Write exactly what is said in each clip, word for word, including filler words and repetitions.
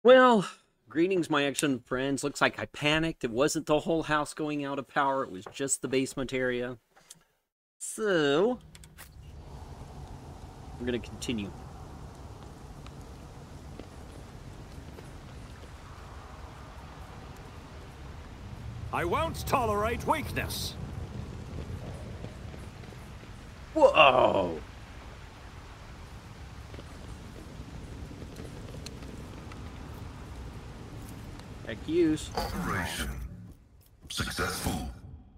Well, greetings, my excellent friends. Looks like I panicked. It wasn't the whole house going out of power. It was just the basement area. So, we're going to continue. I won't tolerate weakness. Whoa! Heck use. Operation successful.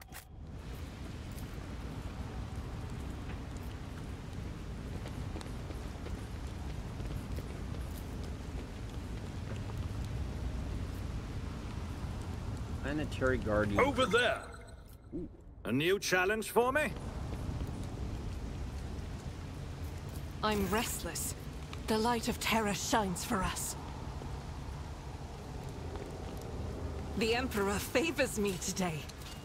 Planetary Guardian. Over there. Ooh. A new challenge for me? I'm restless. The light of terror shines for us. The Emperor favors me today.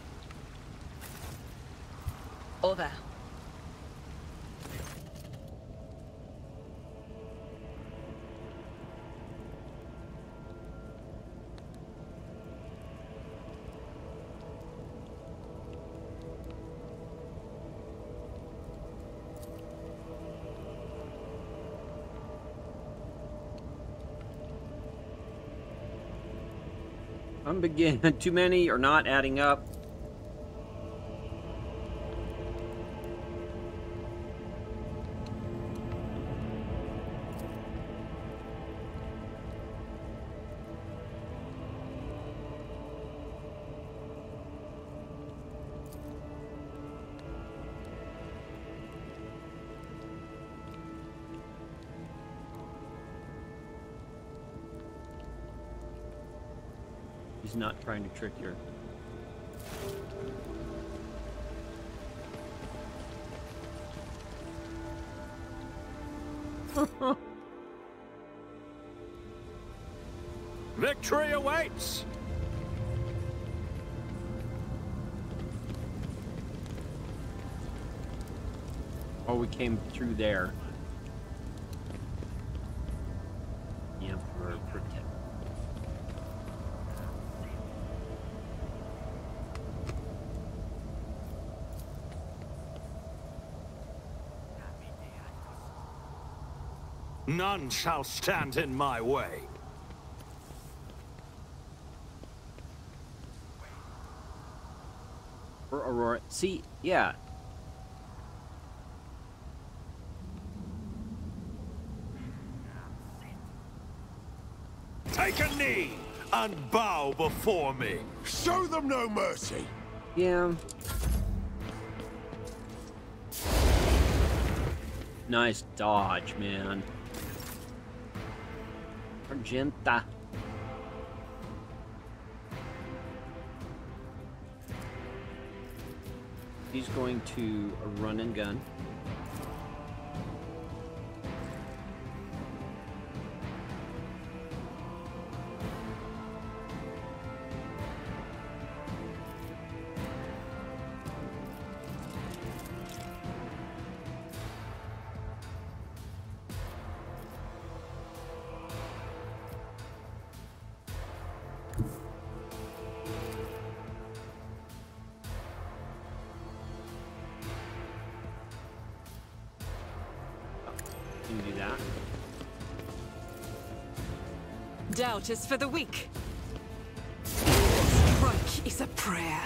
Over. I'm beginning. Too many are not adding up. He's not trying to trick you. Victory awaits! Oh, we came through there. The Emperor protect. None shall stand in my way. For Aurora. See, yeah. Take a knee and bow before me. Show them no mercy. Yeah. Nice dodge, man. Argenta. He's going to a run and gun. You can do that. Doubt is for the weak. Strike is a prayer.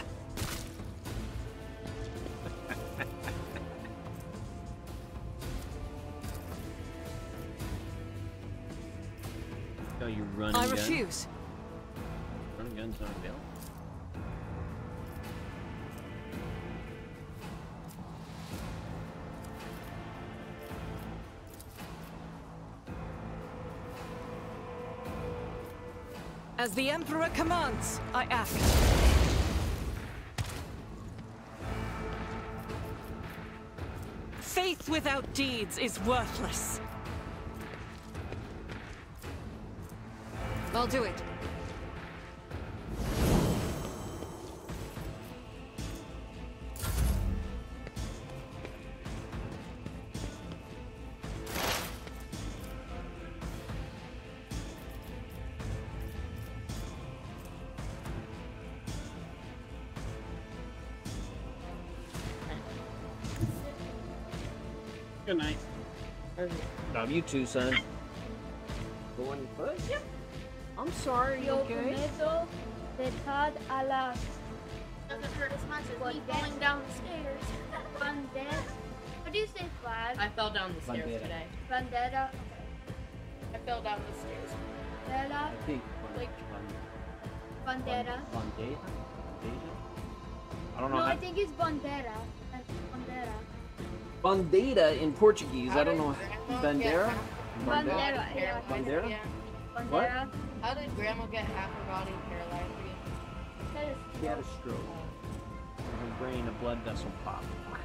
So you run and I gun. refuse. Run and gun's not available. As the Emperor commands, I act. Faith without deeds is worthless. I'll do it. Good night. Love you too, son. Going foot? Yep. I'm sorry, you Yo okay? prometo dejar a la Doesn't hurt as much as me falling down the stairs. bandera. How do you say flag? I fell down the stairs Bandera. today. Bandera. I fell down the stairs. Bandera. I think. Like- Bandera. Bandera? Bandera? I don't know No, how. I think it's bandera. That's bandera. Bandera in Portuguese. How I don't did know. Grandma Bandera? get Bandera, half her yeah. body Bandera? again? Bandera. How did Grandma get half her body paralyzed again? That is She had a stroke. In her brain, a blood vessel popped.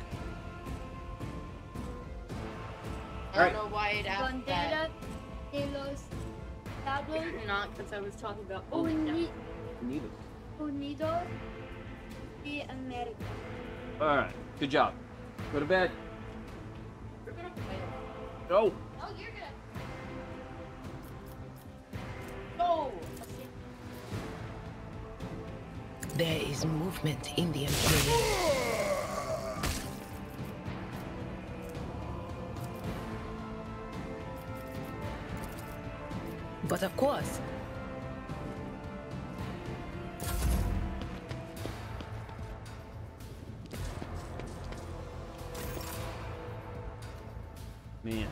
I don't Alright. know why it asked bandera de los Estados that. Not because I was talking about Uni Unidos. Unidos de America. Alright. Good job. Go to bed. We're gonna play it. Go. Oh, you're good. Go! There is movement in the Imperium. But of course, Man.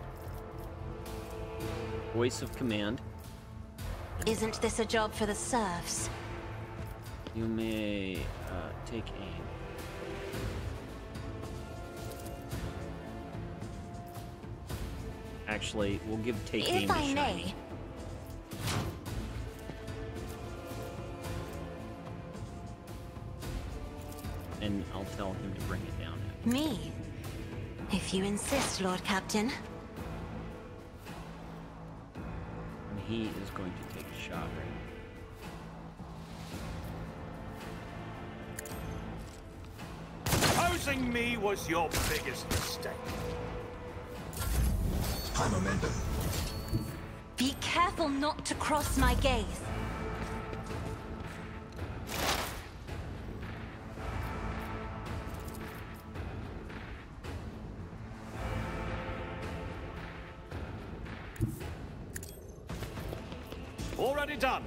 Voice of command. Isn't this a job for the serfs? You may uh, take aim. Actually, we'll give take aim If to I Shiny. may. And I'll tell him to bring it down. Me? If you insist, Lord Captain. And he is going to take a shot right Opposing me was your biggest mistake. High momentum. Be careful not to cross my gaze. Already done.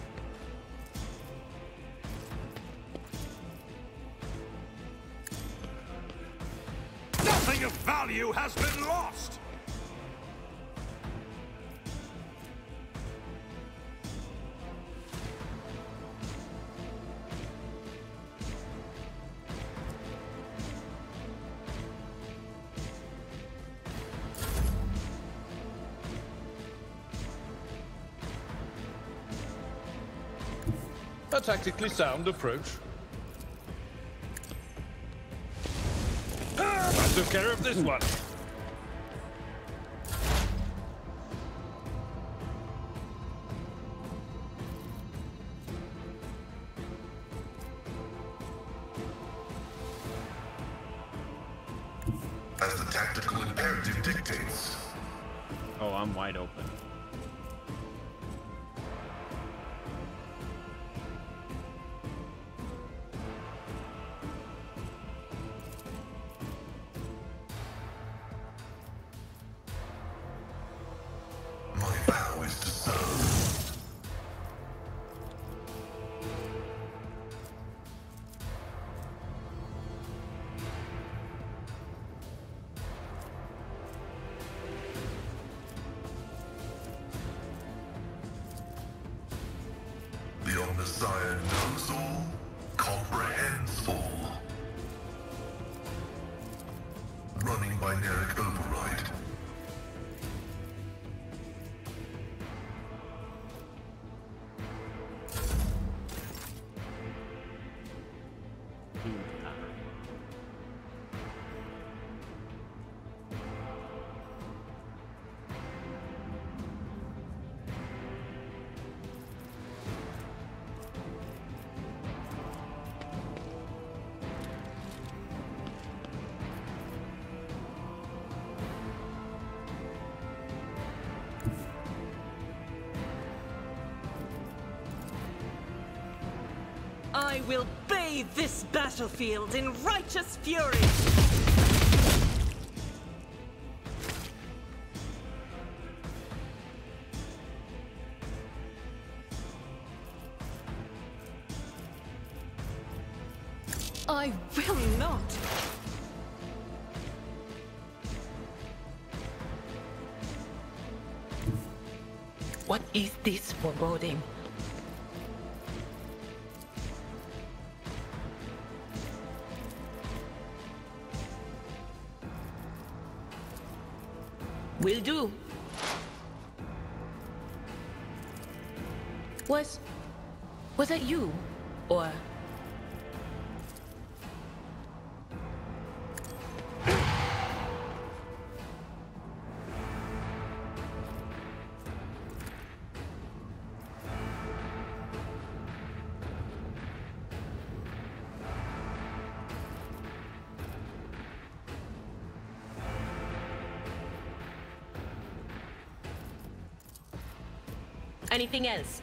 Nothing of value has been lost. A tactically sound approach. I took care of this one. As the tactical imperative dictates. Oh, I'm wide open. My vow is to serve. The Omnissiah knows all, comprehends all. Running by Nerrick override. I will bathe this battlefield in righteous fury. I will not. What is this foreboding? Will do. Was... was that you? Or... anything else?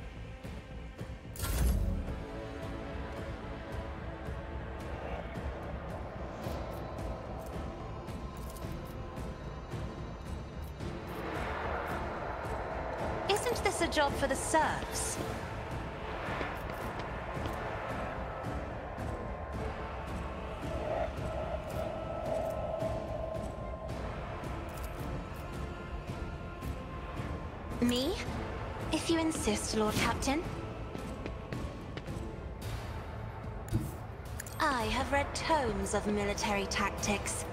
Isn't this a job for the serfs? Me? If you insist, Lord Captain. I have read tomes of military tactics.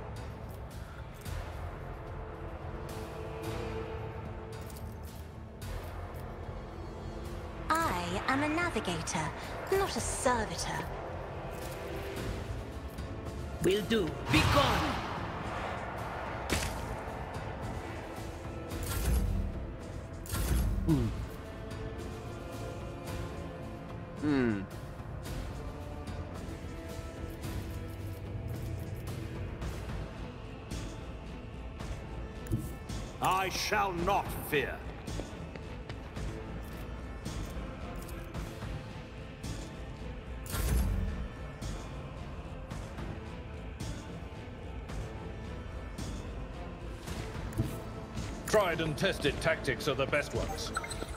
I am a navigator, not a servitor. Will do. Be gone! Hmm. Hmm. I shall not fear. Tried and tested tactics are the best ones.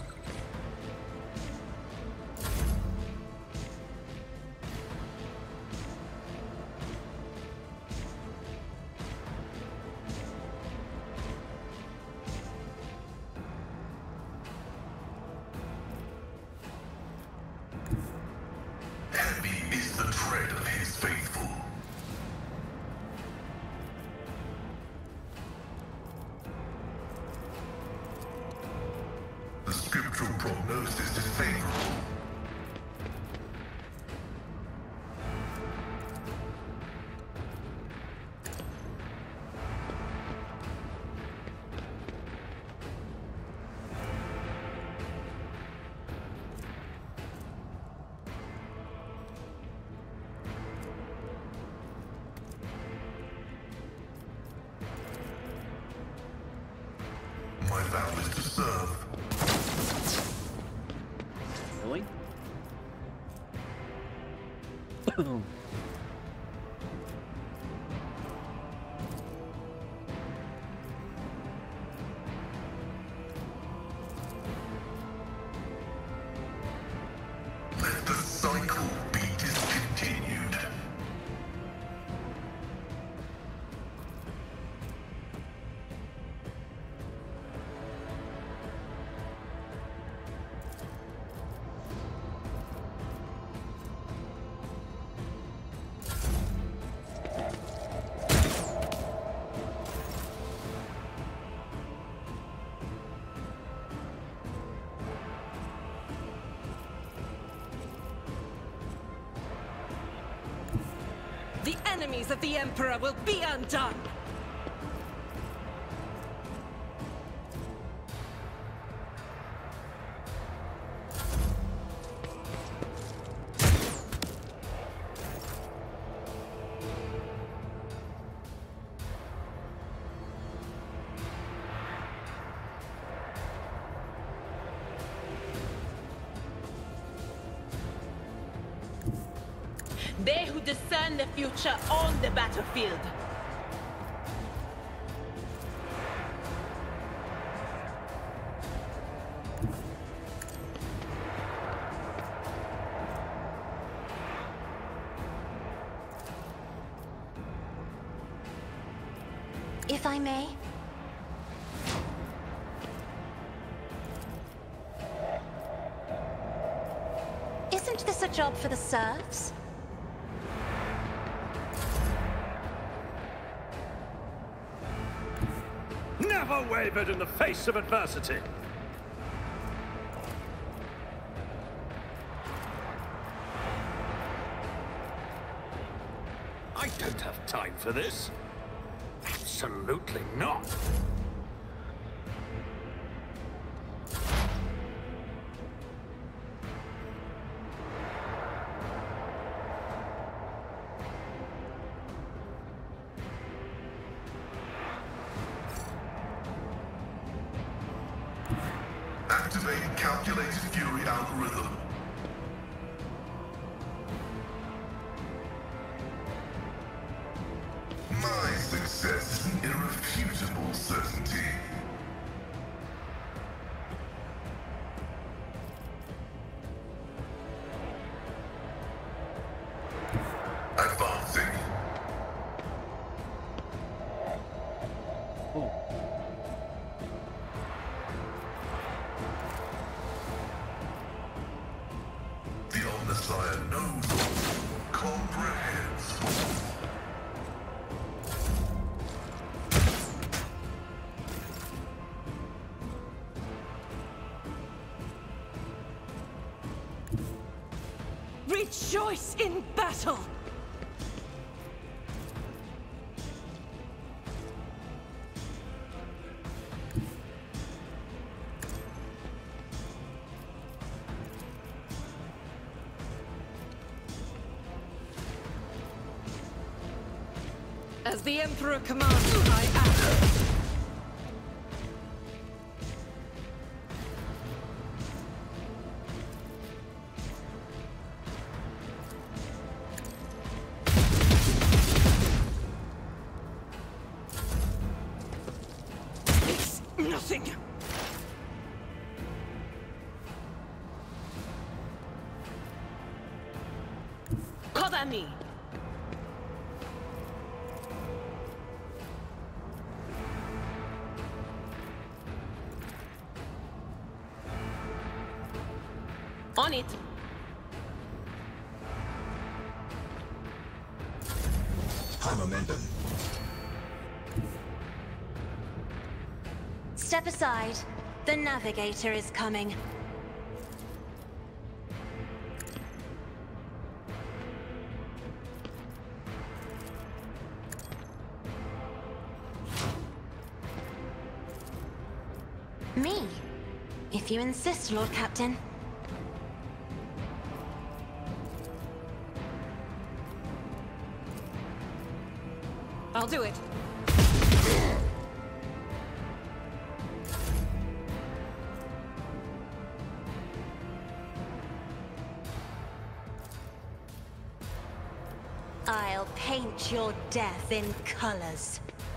Heavy is the tread of his faithful. The scriptural prognosis is favorable. My vow is to serve. Really? Let the cycle be discontinued. The enemies of the Emperor will be undone! They who discern the future on the battlefield. I may. Isn't this a job for the serfs? Never wavered in the face of adversity. I don't have time for this. Absolutely not. Activate calculated fury algorithm. My success is an irrefutable certainty. Advancing. Oh. The Omnissiah knows all, comprehends all. Rejoice in battle! As the Emperor commands, I act. It's nothing. Cover me. On it. High momentum. Step aside. The navigator is coming. Me? If you insist, Lord Captain. I'll do it. I'll paint your death in colors.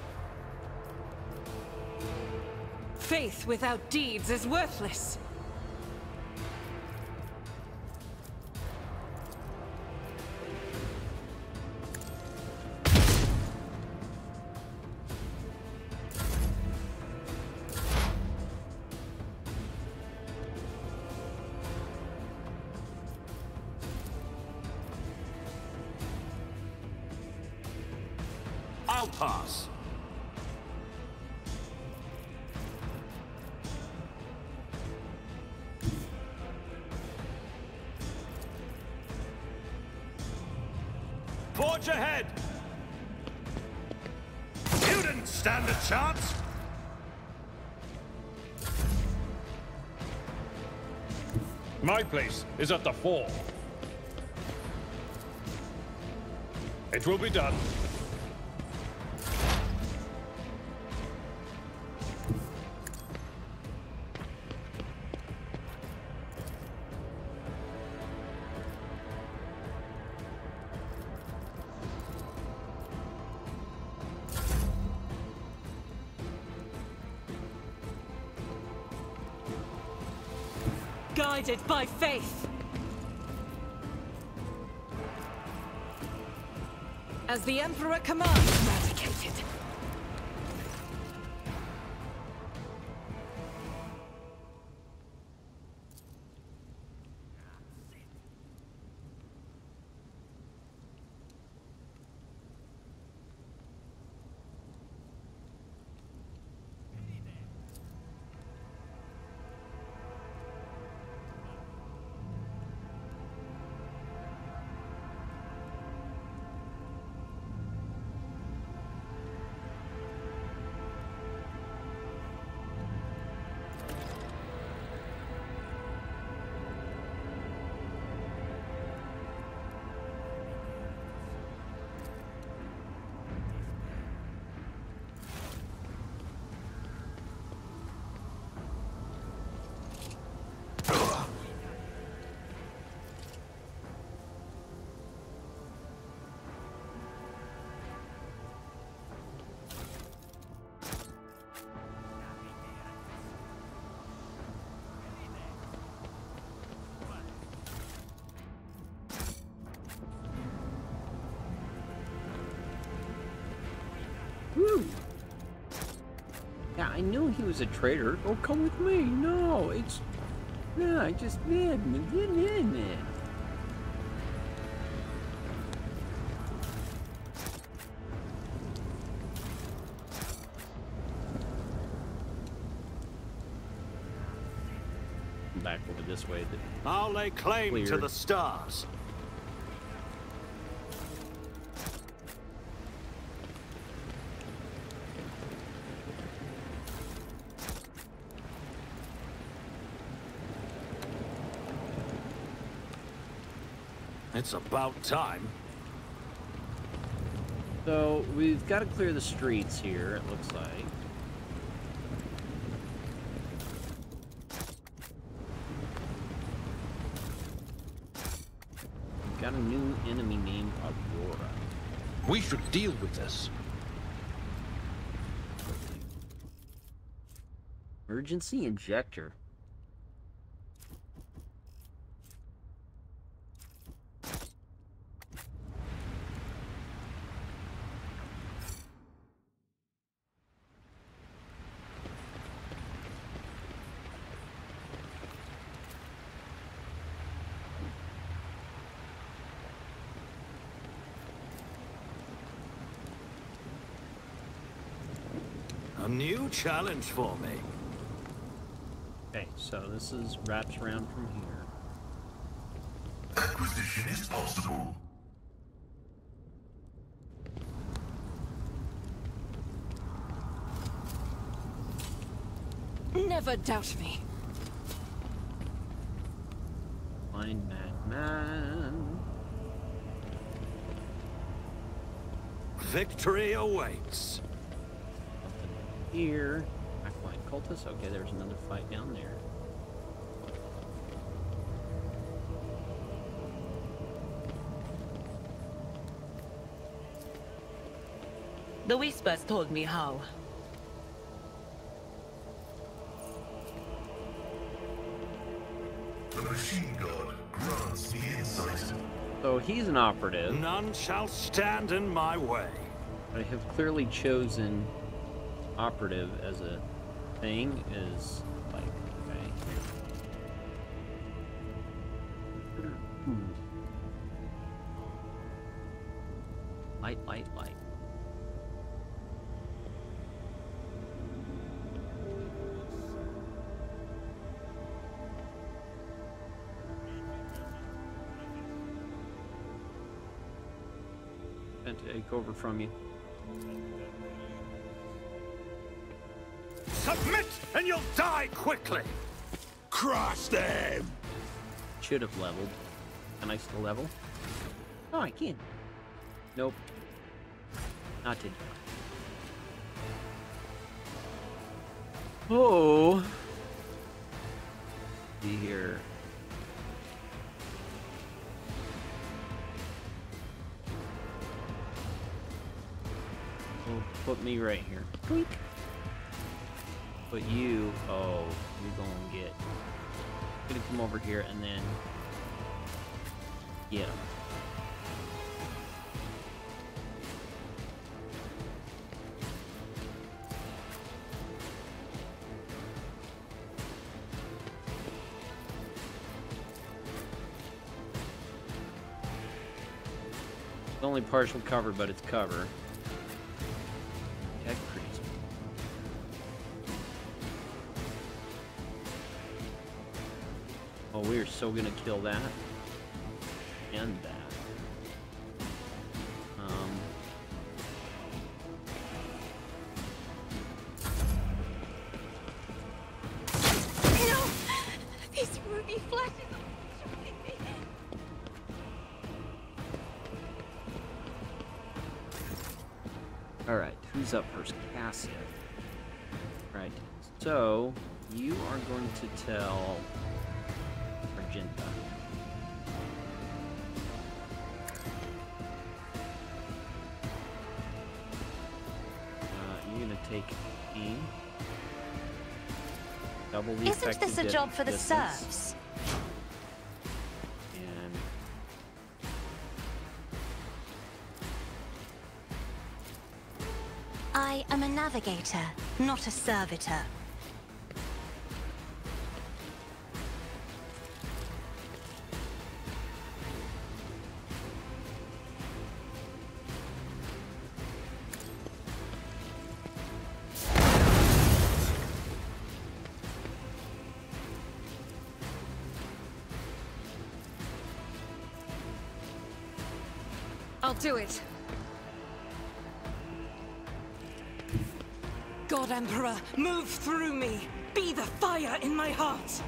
Faith without deeds is worthless. I'll pass. Forge ahead! You didn't stand a chance! My place is at the fore. It will be done. Guided by faith. As the Emperor commands, eradicated. I knew he was a traitor. Oh, come with me. No, it's... No, I just... Man, man, man, man. Back over this way. I'll lay claim Cleared. to the stars. It's about time. So, we've got to clear the streets here, it looks like. We've got a new enemy named Aurora. We should deal with this. Emergency injector. A new challenge for me. Okay, so this is wraps around from here. Acquisition is possible. Never doubt me. Blind madman. Victory awaits. Here. Backline cultist. Okay, there's another fight down there. The whispers told me how. The machine god grants me insight. So he's an operative. None shall stand in my way. I have clearly chosen operative as a thing is like, okay. Hmm. Light, light, light. And take over from you. Submit and you'll die quickly. Crush them. Should have leveled. Can I still level? Oh, I can. Nope. Not today. Oh. See here. Oh, put me right here. Tweak. But you, oh, you're gonna get. You're gonna come over here and then get him. It's only partial cover, but it's cover. Tech priest. Oh, we're so gonna kill that and that. Um, No! These ruby flashes are shocking me. all right, who's up first? Cassia. Right. So you are going to tell Argenta. Uh, you're gonna take aim. Double the Isn't effective this a di- job for the distance. serfs? And I I am a navigator, not a servitor. I'll do it. God Emperor, move through me. Be the fire in my heart.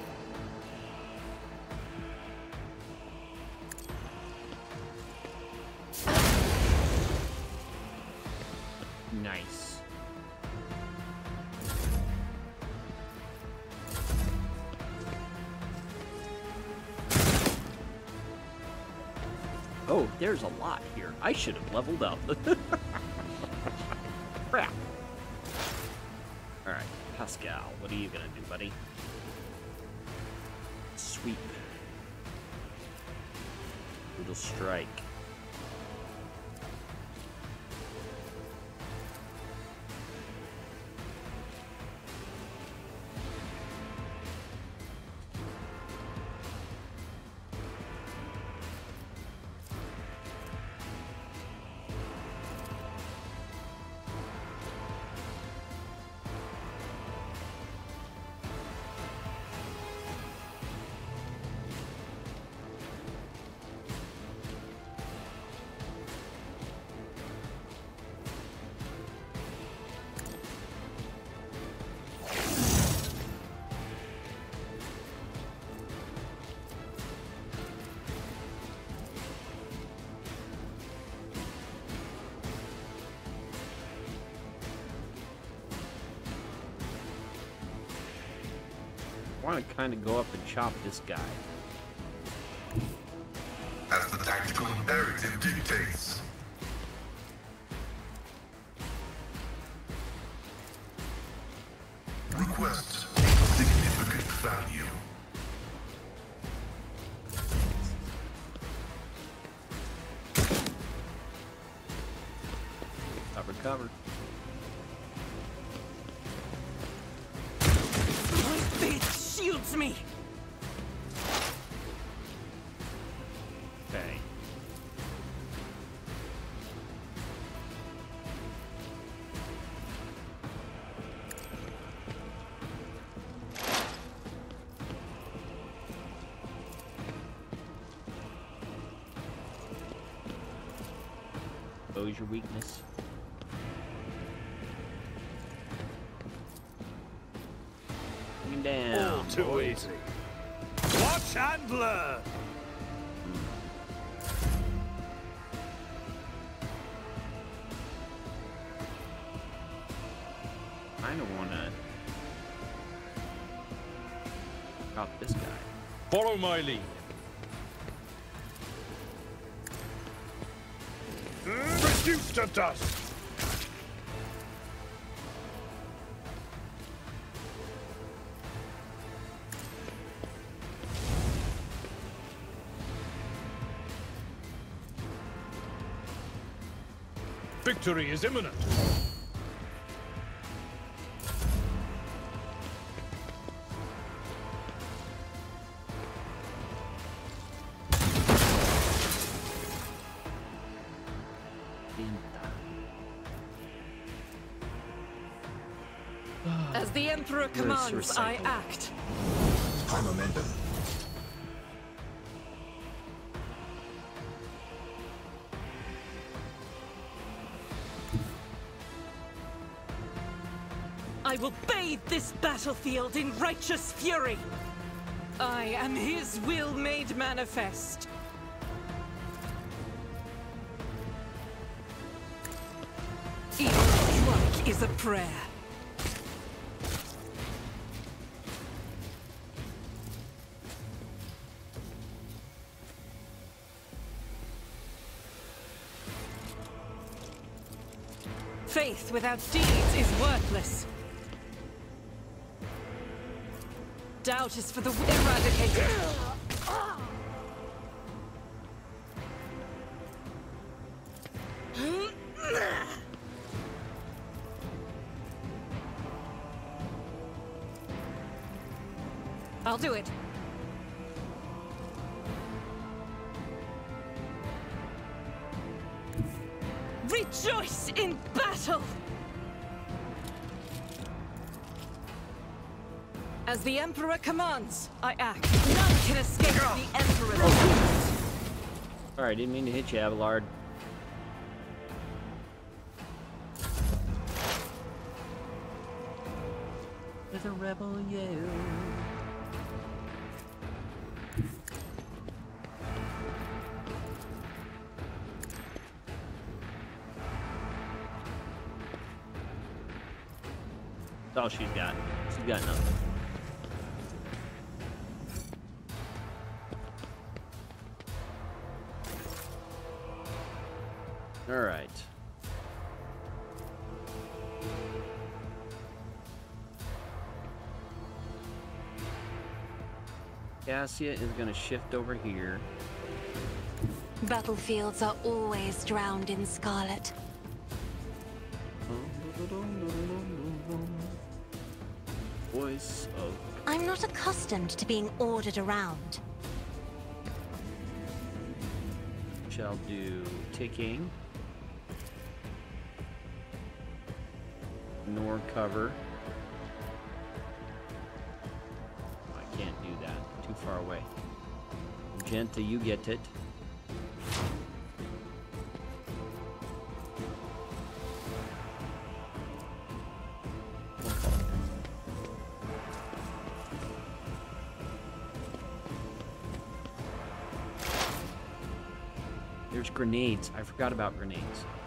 Nice. Oh, there's a lot here. I should have leveled up. Crap. Alright, Pascal, what are you gonna do, buddy? Sweep. Little strike. I want to kind of go up and chop this guy. As the tactical imperative dictates. Request significant value. Cover, cover. My faith shields me. Okay. Expose your weakness. Bring him down. All too boy. easy. Watch and learn. I don't want to chop this guy. Follow my lead. Reduced to dust. Victory is imminent. As the Emperor commands, I act. High momentum. I will bathe this battlefield in righteous fury. I am his will made manifest. Each strike is a prayer. Faith without deeds is worthless. Doubt is for the eradicated. I'll do it. Rejoice in battle! As the Emperor commands, I act. None can escape the Emperor's orders. Alright, didn't mean to hit you, Abelard. With a rebel you. That's all she's got. She's got nothing. All right. Cassia is going to shift over here. Battlefields are always drowned in scarlet. Voice of... I'm not accustomed to being ordered around. Shall do ticking. Nor cover. I can't do that. Too far away. Magenta, you get it. There's grenades. I forgot about grenades.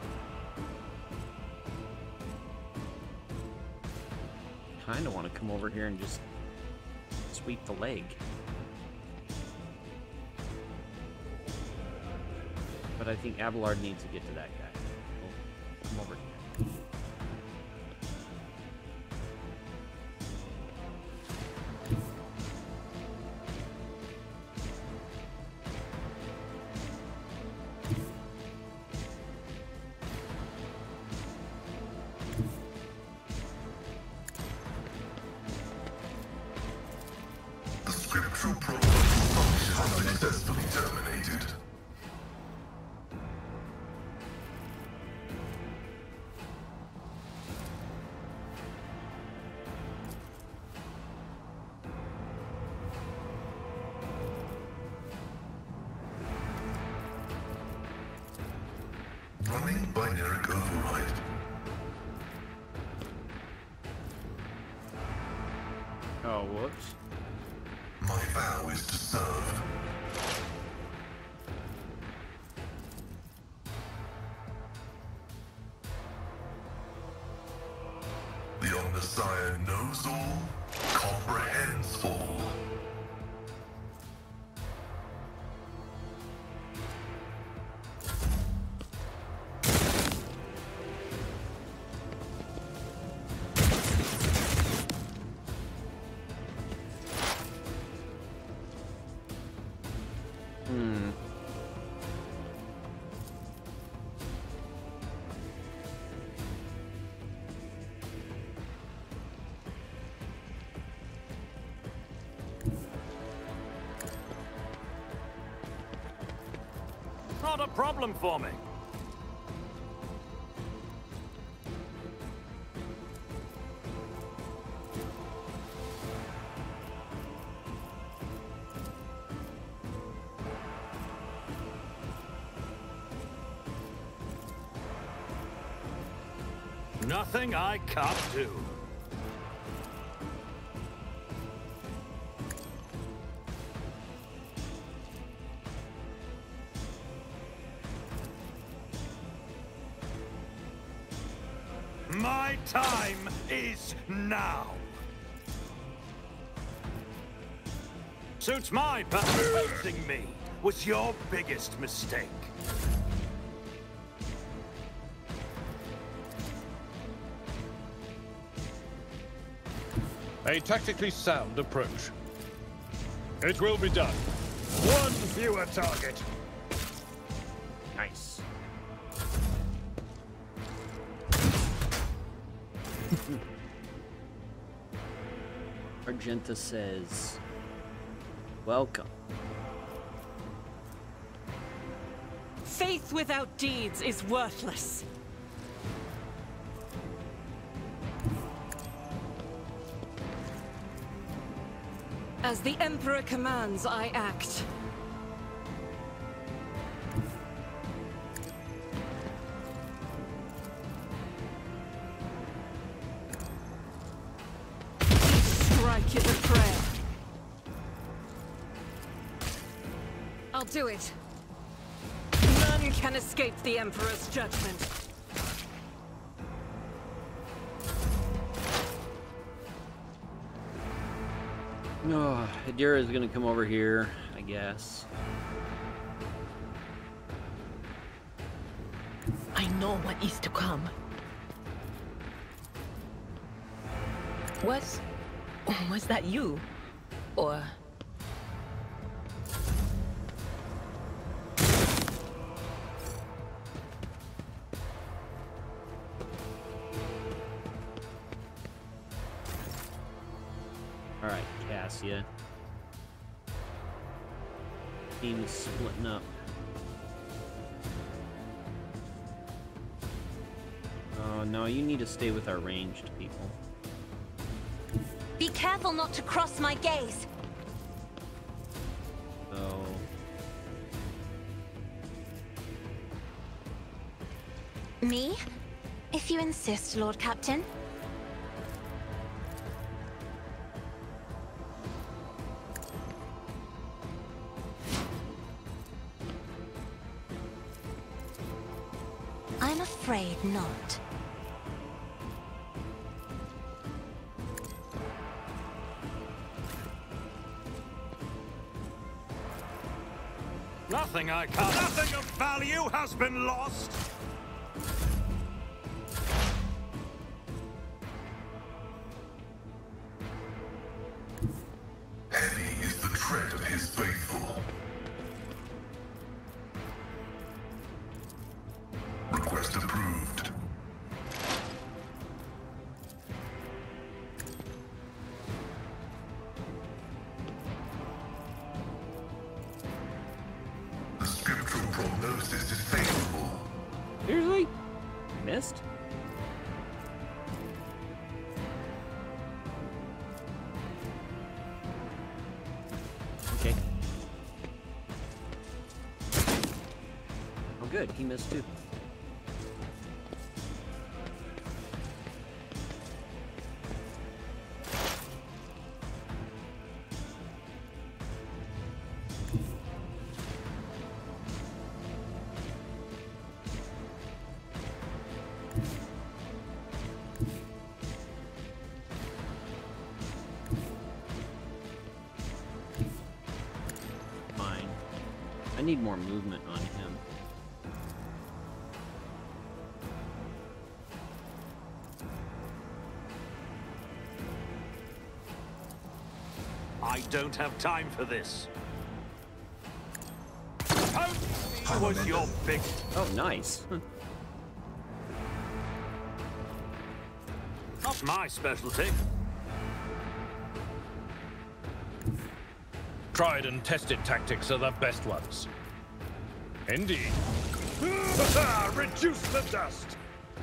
Kinda want to come over here and just sweep the leg. But I think Abelard needs to get to that guy. Oh, come over here. The scriptural protocol function successfully terminated. Running binary override. Oh, whoops. My vow is to serve. The Omnissiah knows all, comprehends all. Hmm. Not a problem for me. Nothing I can't do. My time is now. Suits my purpose. Facing me was your biggest mistake. A tactically sound approach. It will be done. One fewer target. Nice. Argenta says, Welcome. Faith without deeds is worthless. As the Emperor commands, I act. Strike is a prayer. I'll do it. None can escape the Emperor's judgment. Oh, Adira is gonna come over here, I guess. I know what is to come. Was... was that you? Or... Alright, Cassia. Team's splitting up. Oh, no, you need to stay with our ranged people. Be careful not to cross my gaze. So... Me? If you insist, Lord Captain. I'm afraid not. Nothing I can't. Nothing of value has been lost. Heavy is the tread of his faithful. Request approved. The scriptural prognosis is favorable. Seriously? Missed? Okay. Oh good, he missed too. Fine. I need more movement on him. I don't have time for this. How was your big... Oh, nice. Not my specialty. Tried and tested tactics are the best ones. Indeed. Reduce the dust!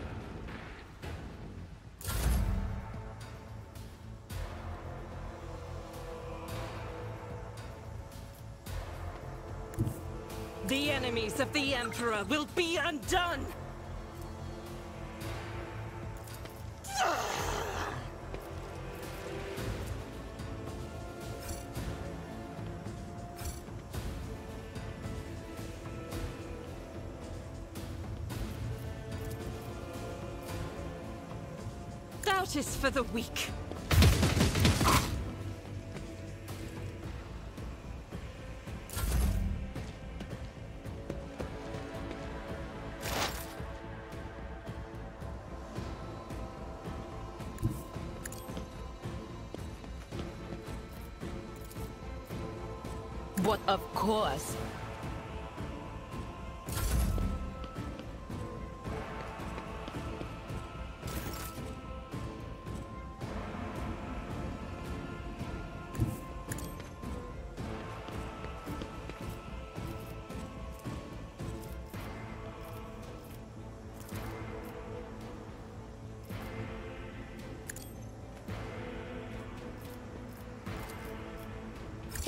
The enemies of the Emperor will be undone! Doubt is for the weak. But of course.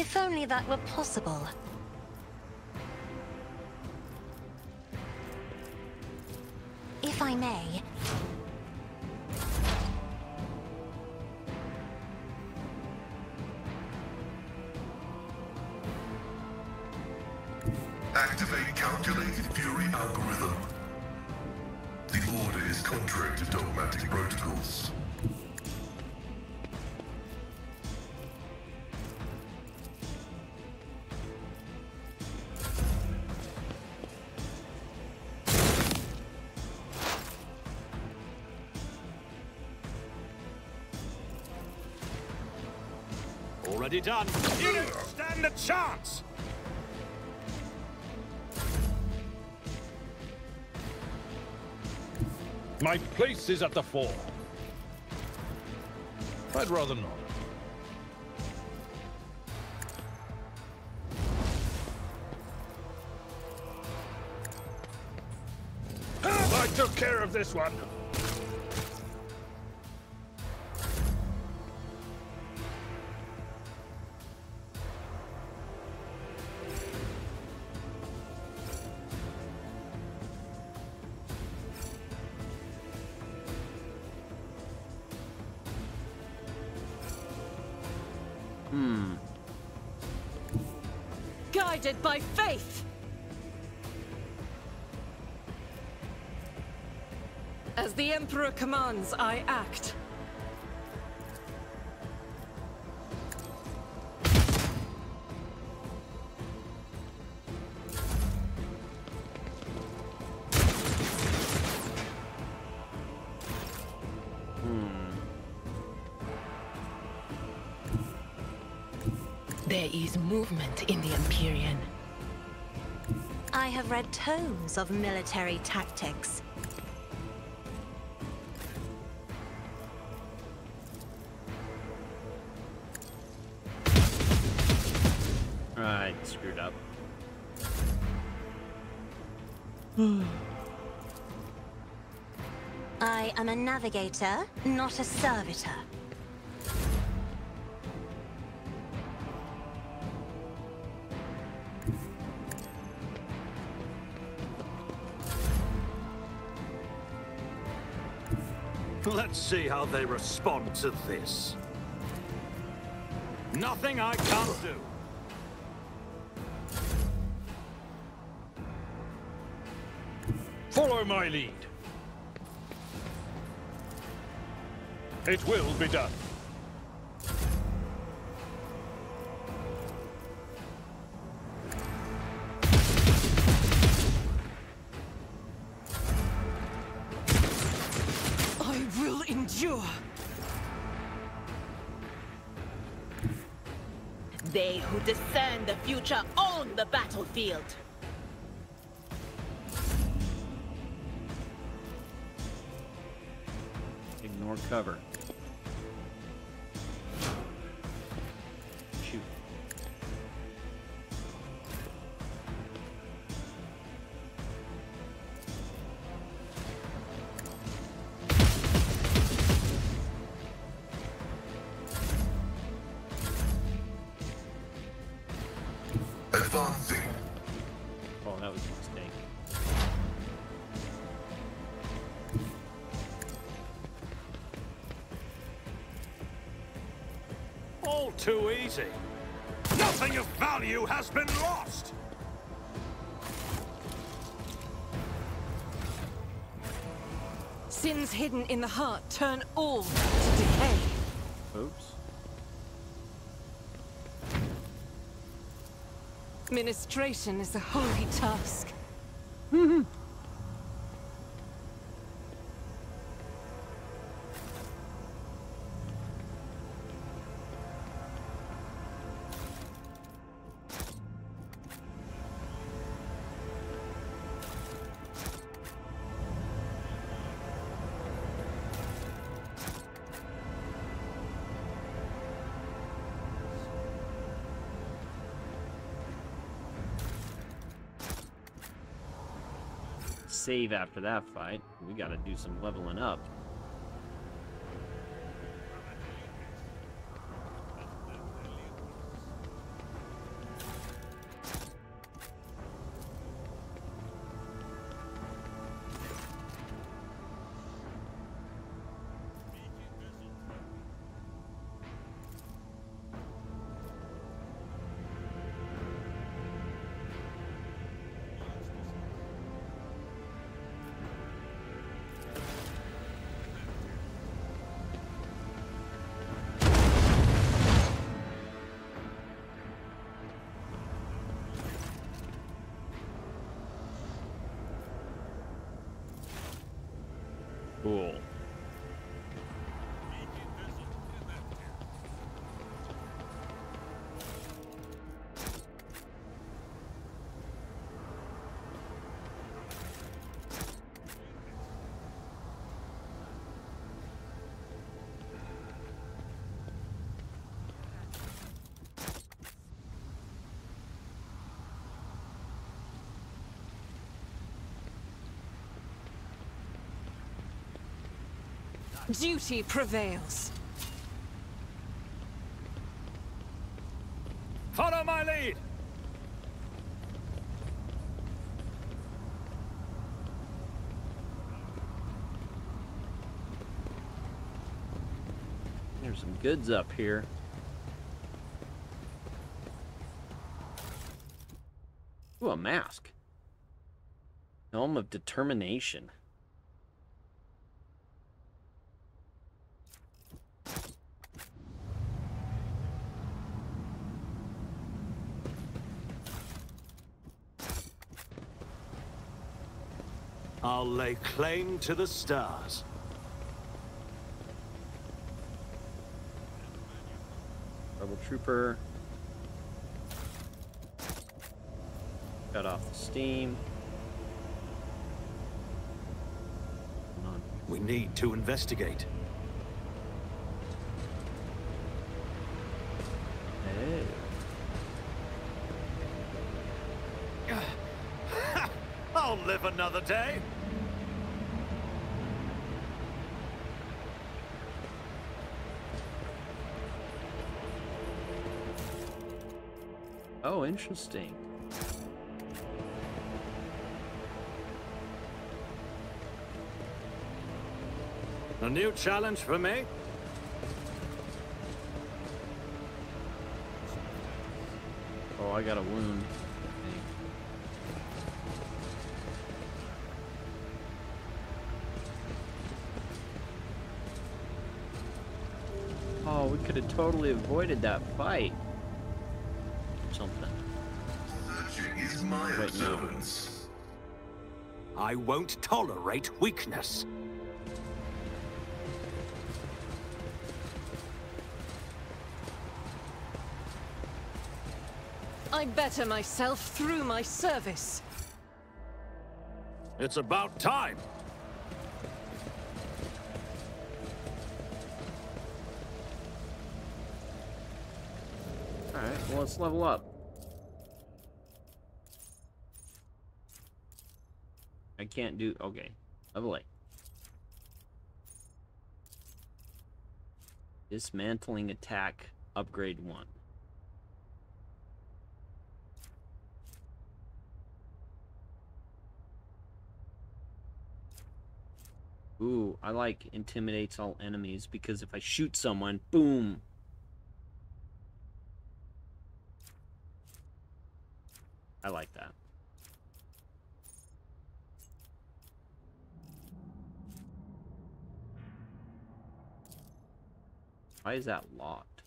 If only that were possible. If I may. Activate calculated fury algorithm. The order is contrary to dogmatic protocols. Already done. You don't stand a chance! My place is at the fore. I'd rather not. I took care of this one. Hmm. Guided by faith! As the Emperor commands, I act. There is movement in the Empyrean. I have read tomes of military tactics. I screwed up. I am a navigator, not a servitor. Let's see how they respond to this. Nothing I can't do. Follow my lead. It will be done. I will endure. They who discern the future own the battlefield. Ignore cover. Shoot. Advancing. Oh, that was a mistake. All too easy. Nothing of value has been lost. Sins hidden in the heart turn all to decay. Oops. Ministration is a holy task. Save after that fight. We gotta do some leveling up. Duty prevails. Follow my lead! There's some goods up here. Ooh, a mask. Helm of Determination. I'll lay claim to the stars. Rebel trooper. Cut off the steam. Come on. We need to investigate. Hey. I'll live another day. Oh, interesting. A new challenge for me? Oh, I got a wound. Oh, we could have totally avoided that fight. Something. Searching is my Wait, no. observance. I won't tolerate weakness. I better myself through my service. It's about time. Alright, well, let's level up. I can't do... Okay. Level eight. Dismantling attack, upgrade one. Ooh, I like intimidates all enemies because if I shoot someone, boom. I like that. Why is that locked?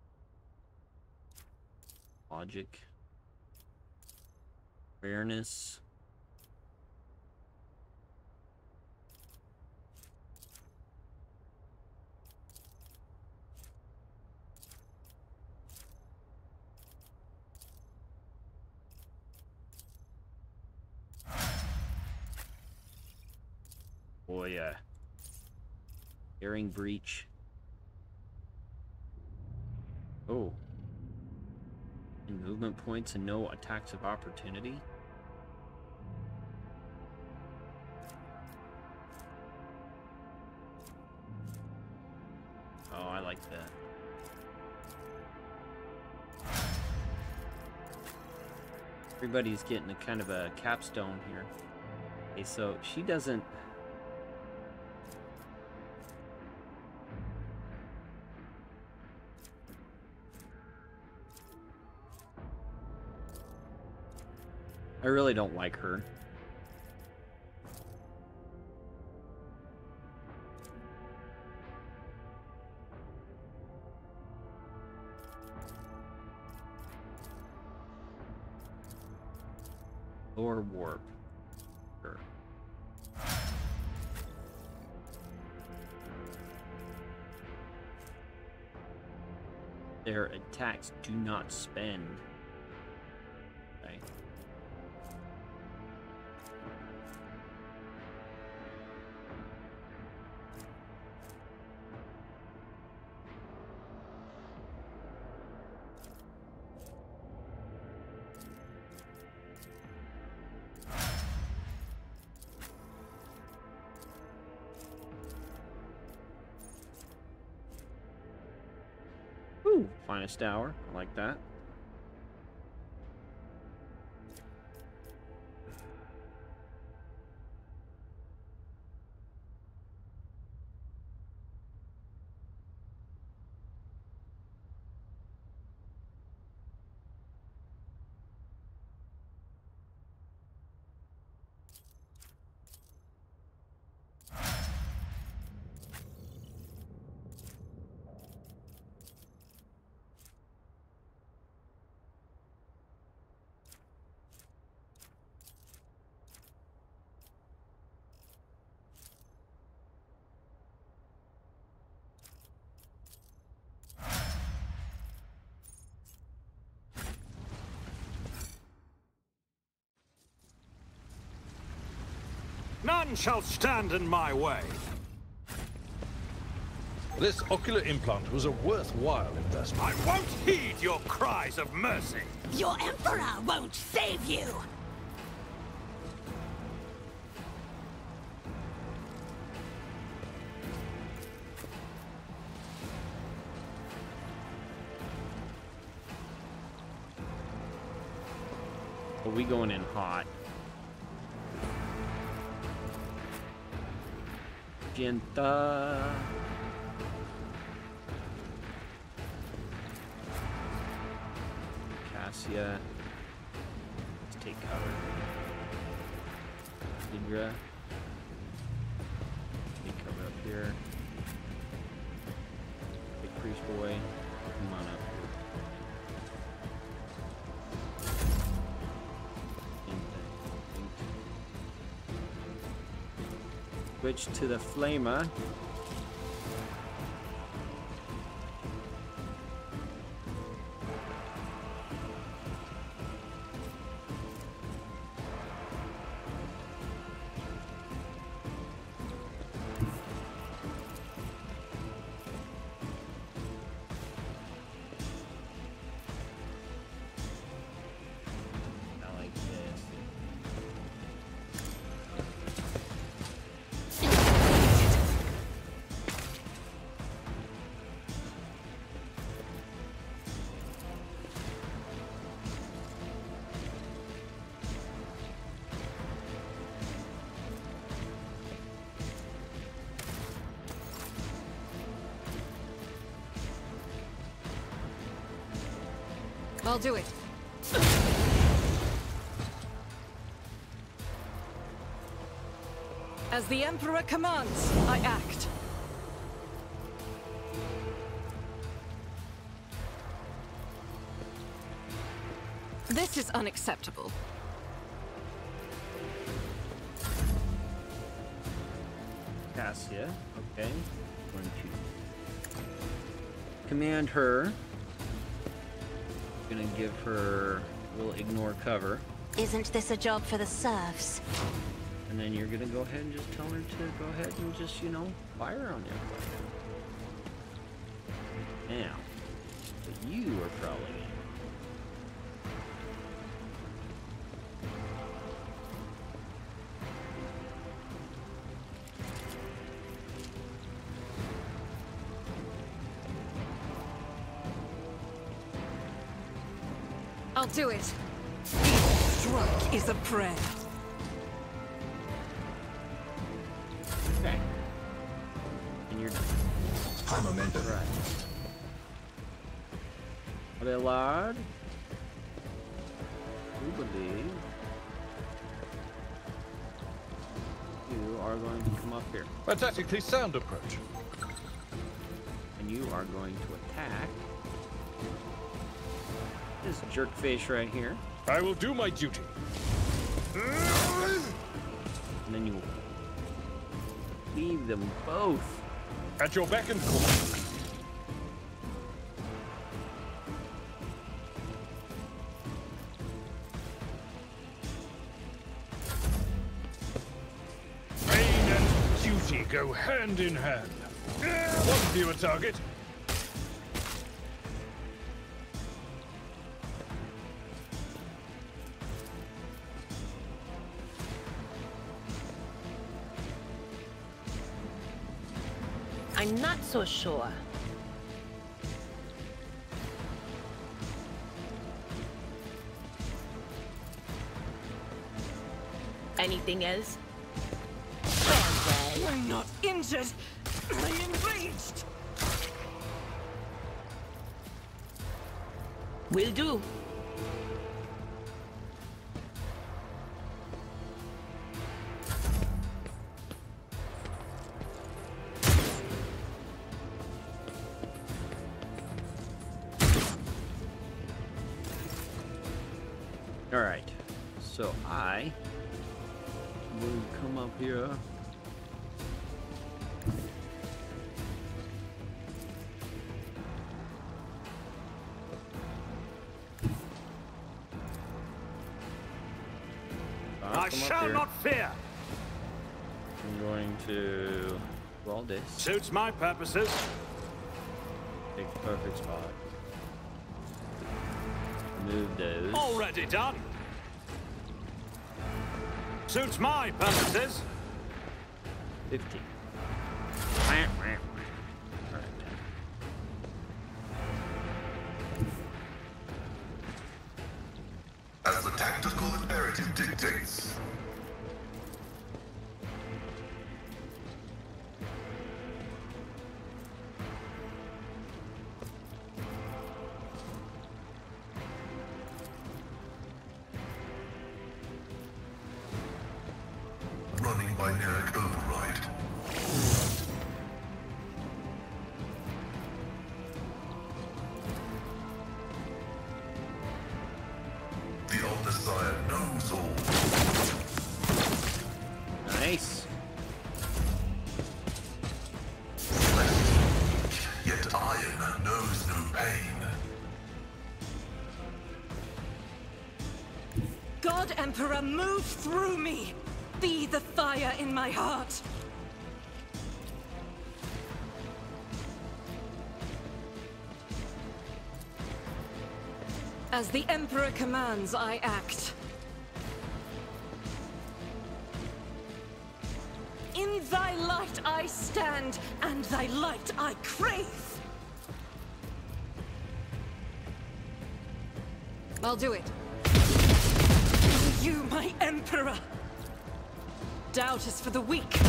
Logic. Awareness. Oh yeah. Hearing breach. Oh. And movement points and no attacks of opportunity. Oh, I like that. Everybody's getting a kind of a capstone here. Okay, so she doesn't... I really don't like her. Or warp. Sure. Their attacks do not spend. Okay. Finest hour. I like that. None shall stand in my way. This ocular implant was a worthwhile investment. I won't heed your cries of mercy. Your Emperor won't save you! Are we going in hot? Magenta. Cassia. Let's take cover. Hydra. Take cover up here. Big priest boy. Come on up here. Switch to the flamer. I like this. I'll do it. As the Emperor commands, I act. This is unacceptable. Cassia, okay. Going to command her. Gonna give her. We'll ignore cover, Isn't this a job for the serfs? and then you're gonna go ahead and just tell her to go ahead and just, you know, fire on everybody. Now, but you are probably gonna. I'll do it. Each stroke is a prayer. Okay. And you're done. High momentum. Right. Abelard. We believe you are going to come up here. A tactically sound approach. And you are going to attack this jerk face right here. I will do my duty. And then you will leave them both. At your beck and call. Pain and duty go hand in hand. One fewer target. I'm not so sure. Anything else? Farewell. I'm not injured. I'm enraged. Will do. All right, so I will come up here. I'll I come up shall here. not fear. I'm going to roll this. Suits my purposes. Take the perfect spot. Move those. Already done. Suits my purposes. fifty. As the tactical imperative dictates. Running binaric override. The Omniscient knows all. Nice. Yet iron knows no pain. God Emperor, move through me. Be the fire in my heart. As the Emperor commands, I act. In thy light I stand, and thy light I crave. I'll do it. You, my Emperor. Doubt is for the weak.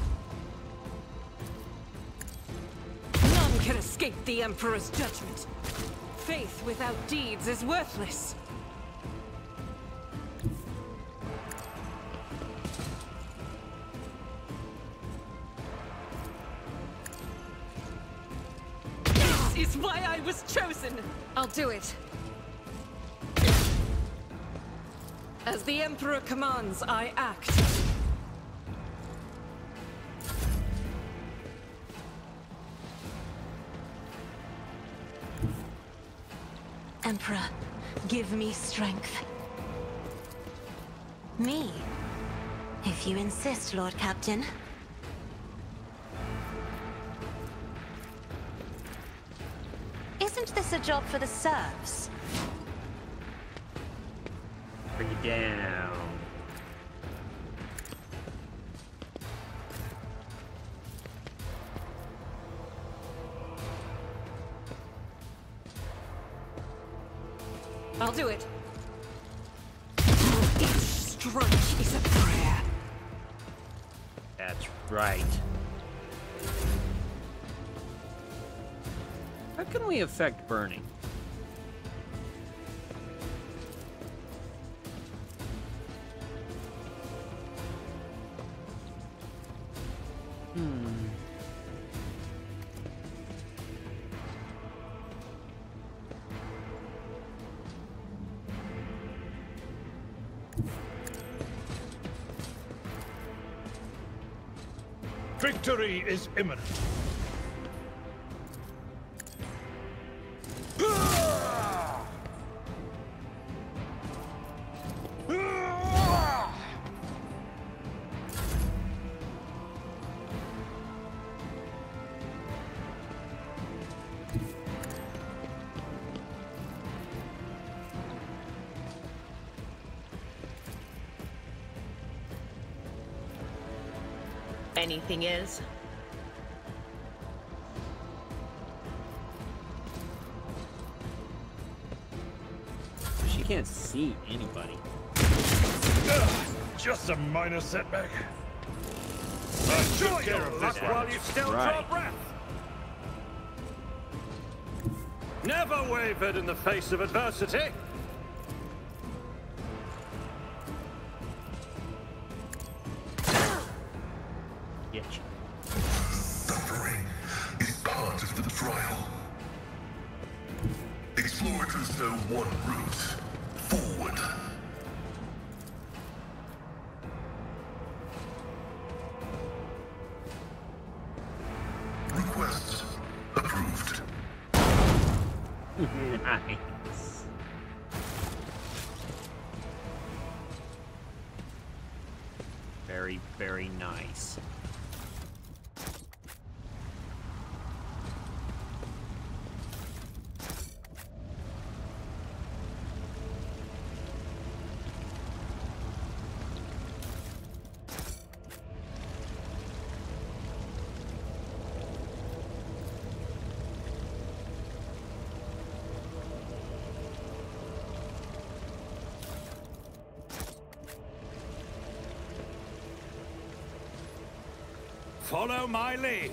None can escape the Emperor's judgment. Faith without deeds is worthless. This is why I was chosen. I'll do it. As the Emperor commands, I act. Emperor, give me strength. Me? If you insist, Lord Captain. Isn't this a job for the serfs? Bring it down. I'll do it. Each stroke is a prayer. That's right. How can we affect burning? Hmm. Victory is imminent. Anything else? She can't see anybody. Just a minor setback. Enjoy your luck while you still draw Right. breath. Never wavered in the face of adversity. Get you. Suffering is part of the trial. Explorators know one route. Forward. Request approved. Nice. Very, very nice. Follow my lead.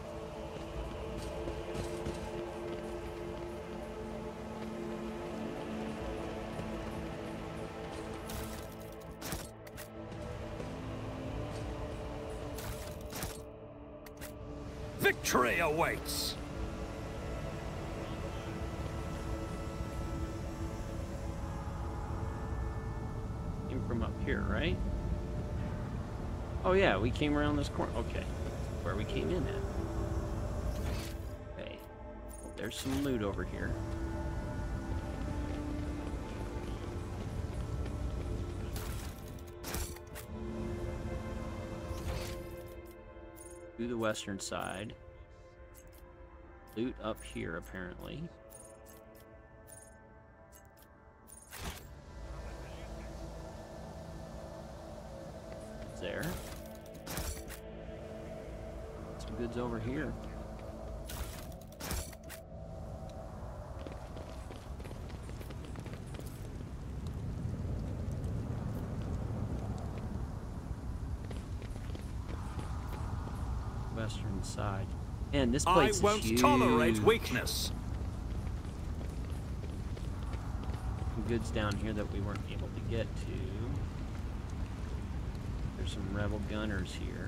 Victory awaits. Came from up here, right? Oh yeah, we came around this corner. Okay. Where we came in at. Okay. There's some loot over here. To the western side. Loot up here, apparently. There. Some goods over here. Western side. Man, this place I won't is huge. tolerate weakness. Some goods down here that we weren't able to get to. There's some rebel gunners here.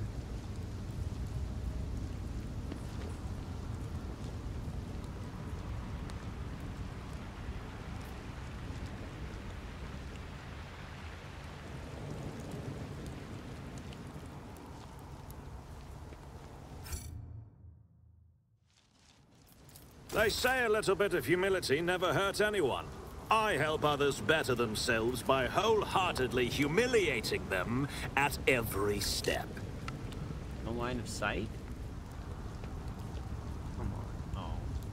They say a little bit of humility never hurt anyone. I help others better themselves by wholeheartedly humiliating them at every step. No line of sight? Come on.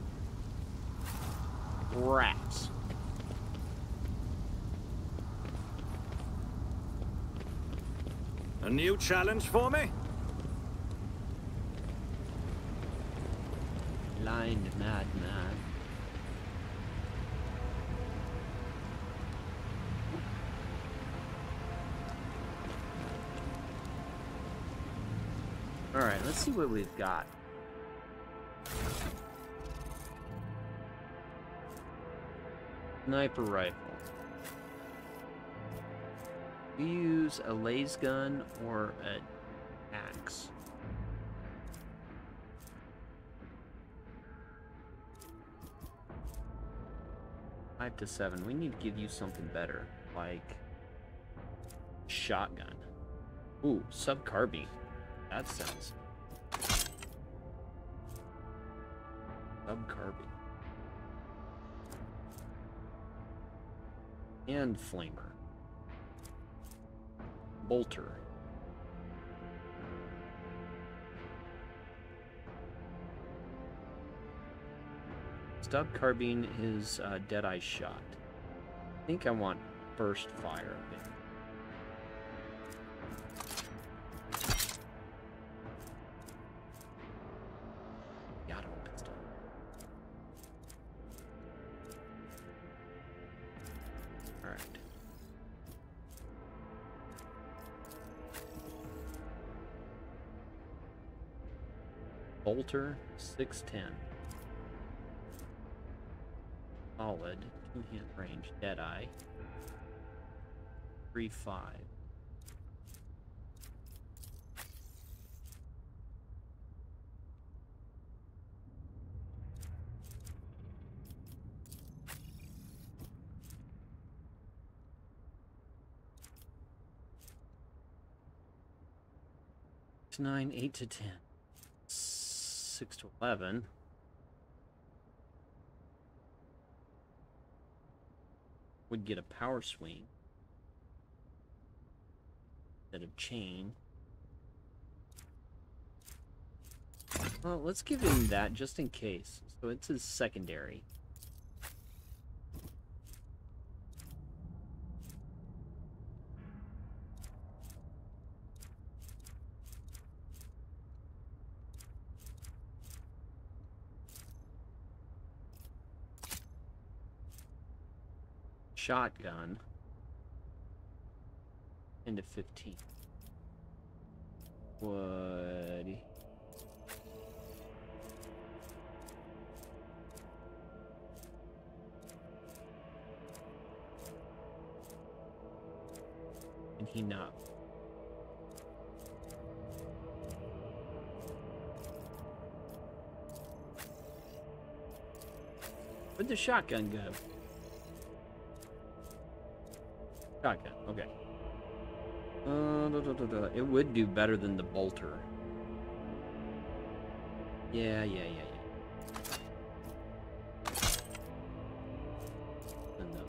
Oh. Rats. A new challenge for me? Blind madman. Alright, let's see what we've got. Sniper rifle. We use a laser gun or an axe. Five to seven. We need to give you something better, like shotgun. Ooh, sub carbine. That sounds. Sub carbine. And flamer. Bolter. Stub carbine is uh, Deadeye shot. I think I want burst fire. Got a pistol. All right. bolter, six ten. Solid, two hit range, Deadeye, three five. Nine, eight to ten, six to eleven. Would get a power swing instead of chain. Well, let's give him that just in case. So it's his secondary. Shotgun into fifteen. Would and he not? Where'd the shotgun go? Shotgun, okay. Uh, da, da, da, da. It would do better than the bolter. Yeah, yeah, yeah, yeah. And the...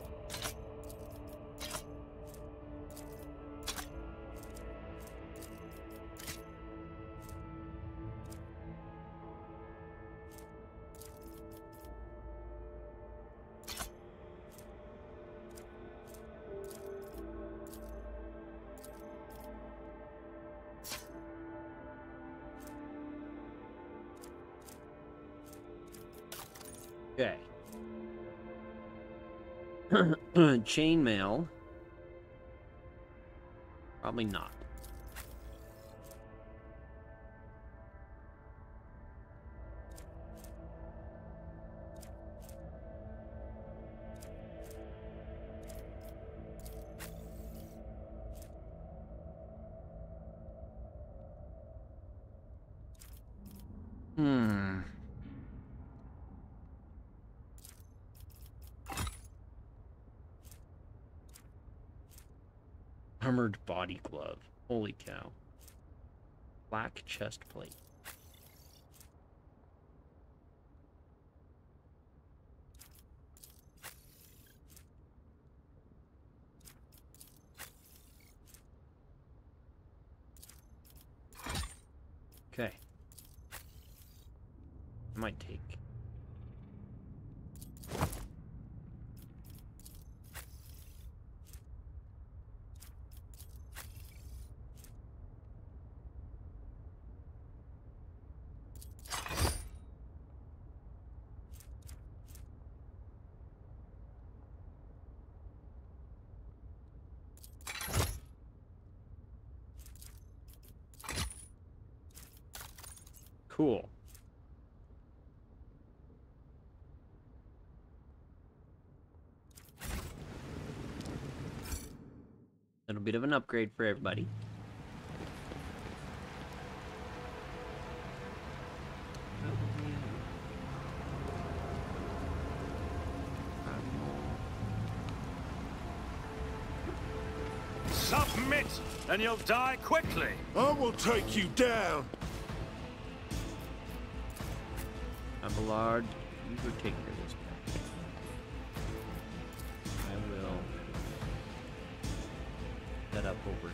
Okay. Chainmail. Probably not. Hmm. Armored body glove. Holy cow. Black chest plate. Okay. I might take. Cool. Little bit of an upgrade for everybody. Submit, and you'll die quickly. I will take you down. Abelard, you go take care of this guy. I will set up over.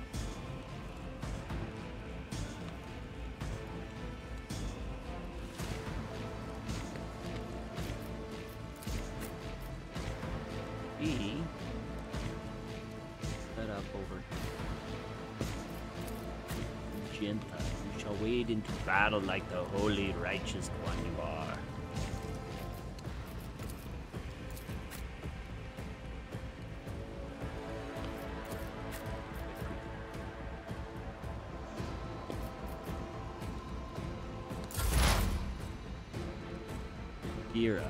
E. Set up over. Magenta. You shall wade into battle like the holy, righteous one you are. Era.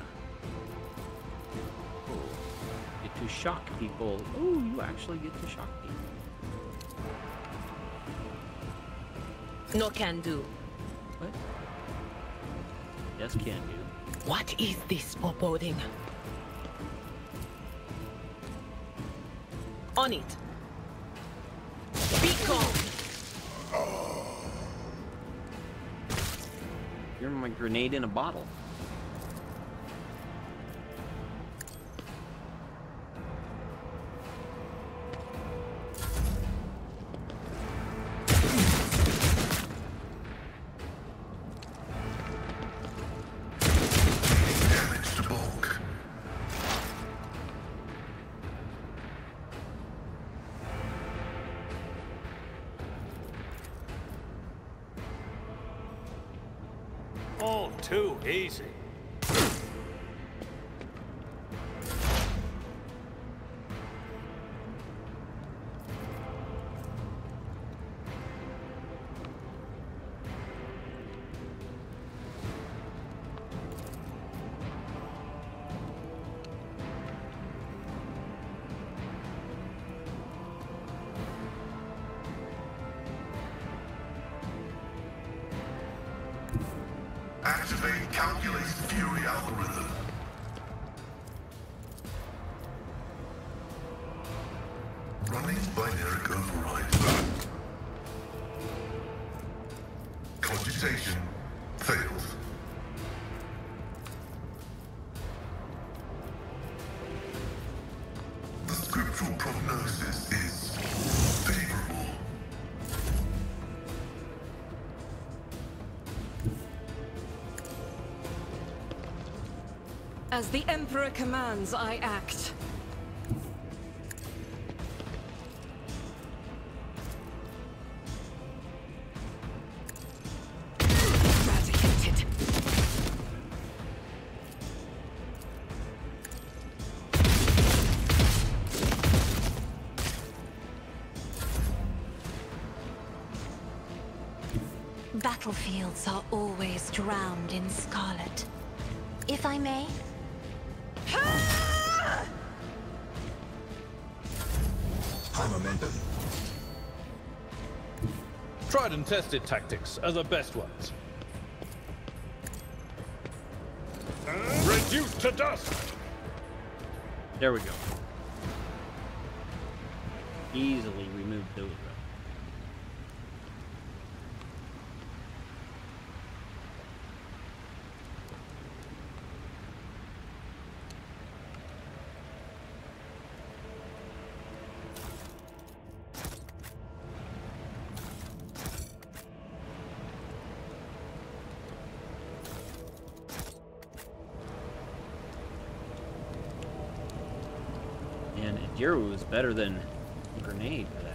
Oh, get to shock people. Oh, you actually get to shock people. No can do. What? Yes, can do. What is this foreboding? On it. Be calm. You're my grenade in a bottle. All too easy. Activate calculate fury algorithm. Running binary override. Computation failed. The scriptural prognosis is favorable. As the Emperor commands, I act. Eradicated. Battlefields are always drowned in scarlet. If I may? High momentum. Tried and tested tactics are the best ones. Reduced to dust! There we go. Easily remove those. And Jiru is better than a grenade for that.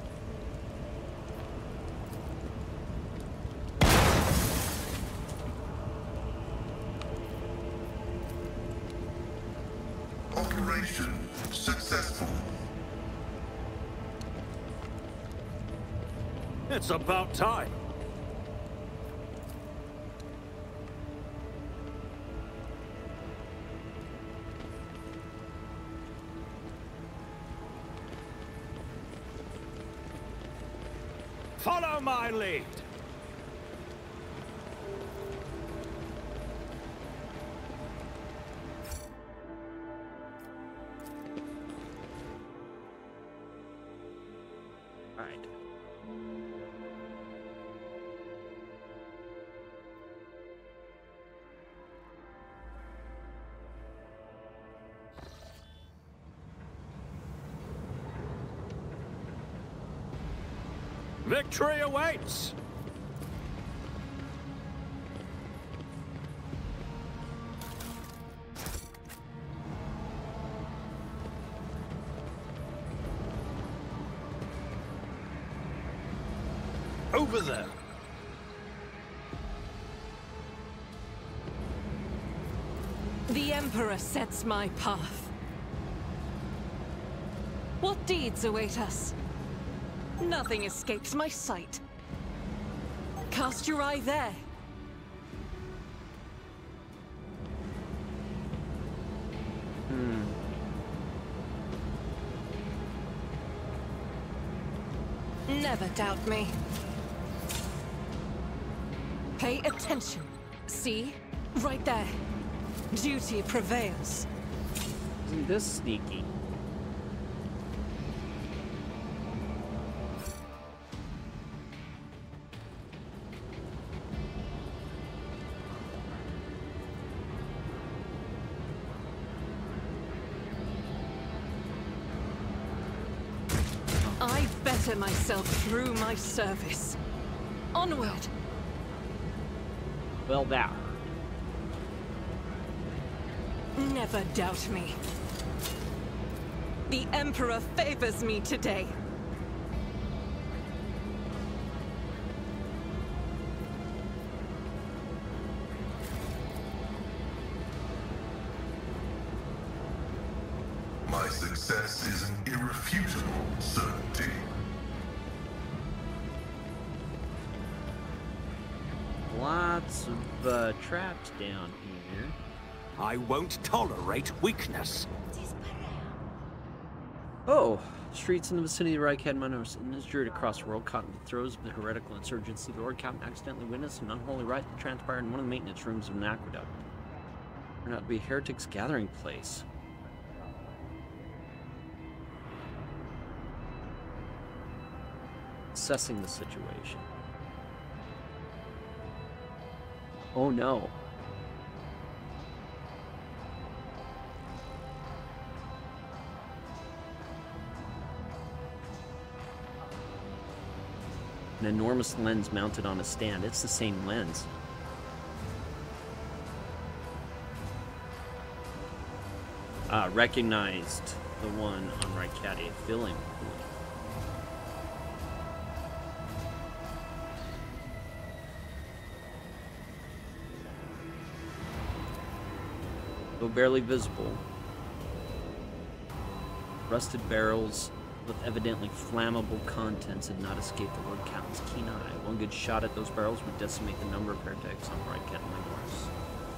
Operation successful. It's about time. Follow my lead. Right. Victory awaits! Over there! The Emperor sets my path. What deeds await us? Nothing escapes my sight. Cast your eye there. Never doubt me. Pay attention. See? Right there. Duty prevails. Isn't this sneaky? I better myself through my service. Onward! Well, that. Never doubt me. The Emperor favors me today. My success is an irrefutable certainty. Lots of uh, traps down here. I won't tolerate weakness. Oh, streets in the vicinity of Rykad, Minoris, and his journey across the world, caught in the throes of the heretical insurgency. The Lord Captain accidentally witnessed an unholy rite that transpired in one of the maintenance rooms of an aqueduct. Turned out to be a heretics' gathering place. Assessing the situation. Oh no. An enormous lens mounted on a stand. It's the same lens. Ah, recognized the one on Rykad, filling. Though barely visible, rusted barrels with evidently flammable contents had not escaped the Lord Captain's keen eye. One good shot at those barrels would decimate the number of heretics on Rykad and Minoris.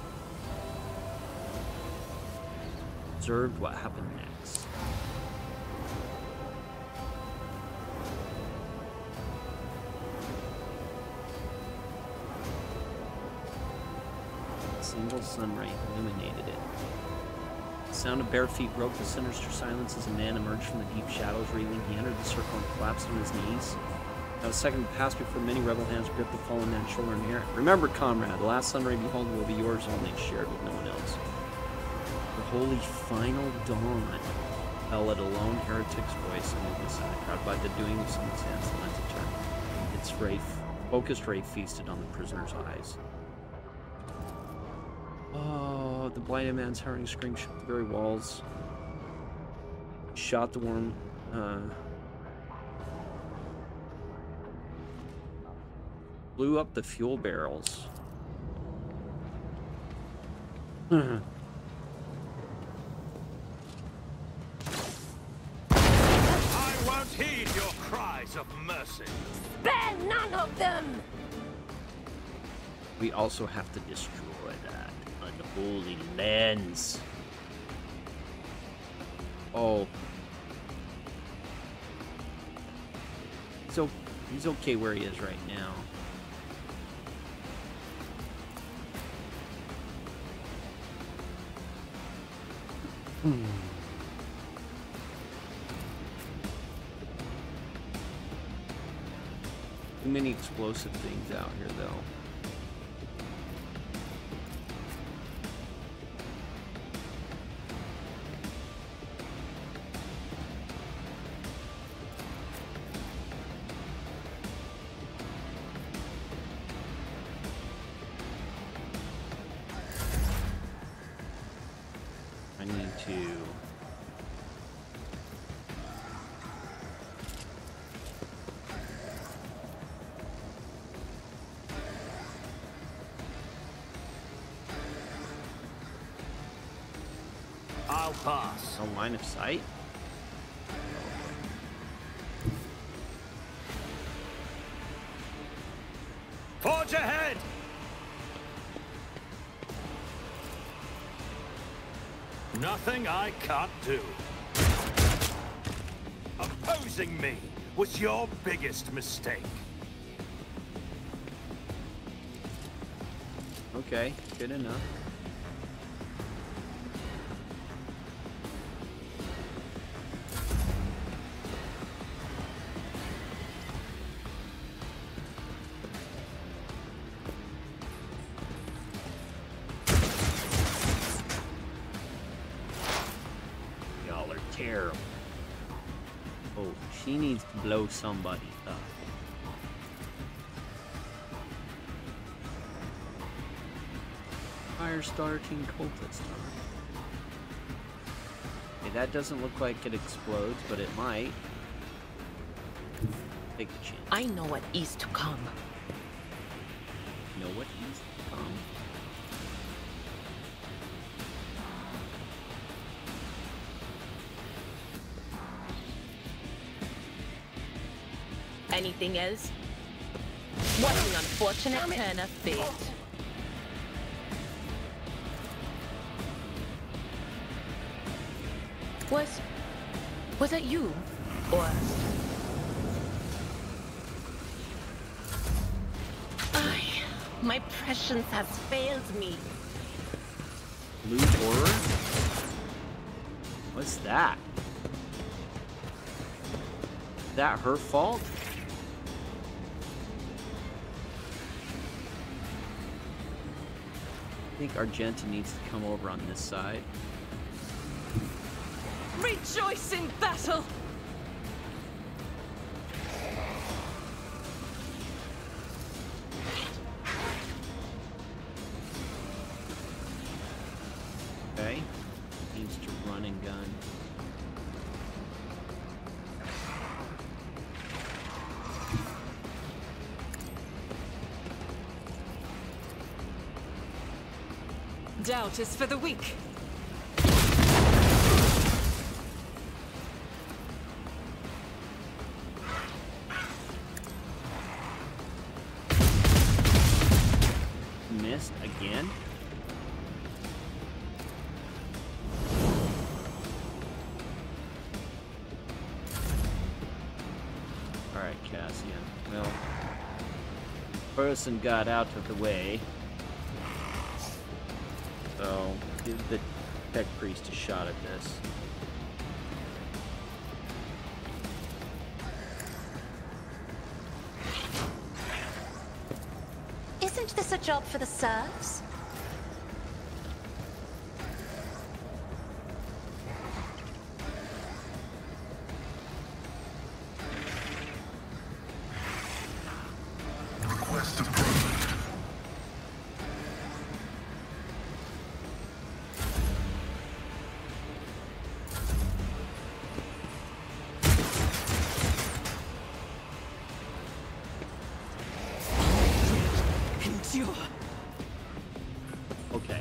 Observed what happened next. A single sunray illuminated it. The sound of bare feet broke the sinister silence as a man emerged from the deep shadows, reeling. He entered the circle and collapsed on his knees. Not a second passed before many rebel hands gripped the fallen man's shoulder and hair. Remember, comrade, the last sunray beholden will be yours only, shared with no one else. The holy final dawn fell at a lone heretic's voice and moved aside, crowded by the doing of some sands lent to turn. Its ray, focused ray feasted on the prisoner's eyes. Oh, the blinded man's howling scream shook the very walls. Shot the worm. Uh, blew up the fuel barrels. I won't heed your cries of mercy. Spare none of them! We also have to destroy that unholy lens. Oh. So he's okay where he is right now. Hmm. Too many explosive things out here, though. I need to... I'll pass. No line of sight? Forge ahead! Nothing I can't do. Opposing me was your biggest mistake. Okay, good enough. Y'all are terrible. Oh, she needs to blow somebody up. Firestarting cultist. Okay, that doesn't look like it explodes, but it might. Take the chance. I know what is to come. You know what is to come? Anything else? What an unfortunate turn of fate. Was... was it you? Or... I... my prescience has failed me. Blue horror? What's that? Is that her fault? I think Argenta needs to come over on this side. Rejoice in battle! Okay. Needs to run and gun. Doubt is for the weak. Missed again. All right, Cassian. Well, person got out of the way. So, give the Tech Priest a shot at this. Isn't this a job for the serfs? Request approved. Endure. Okay.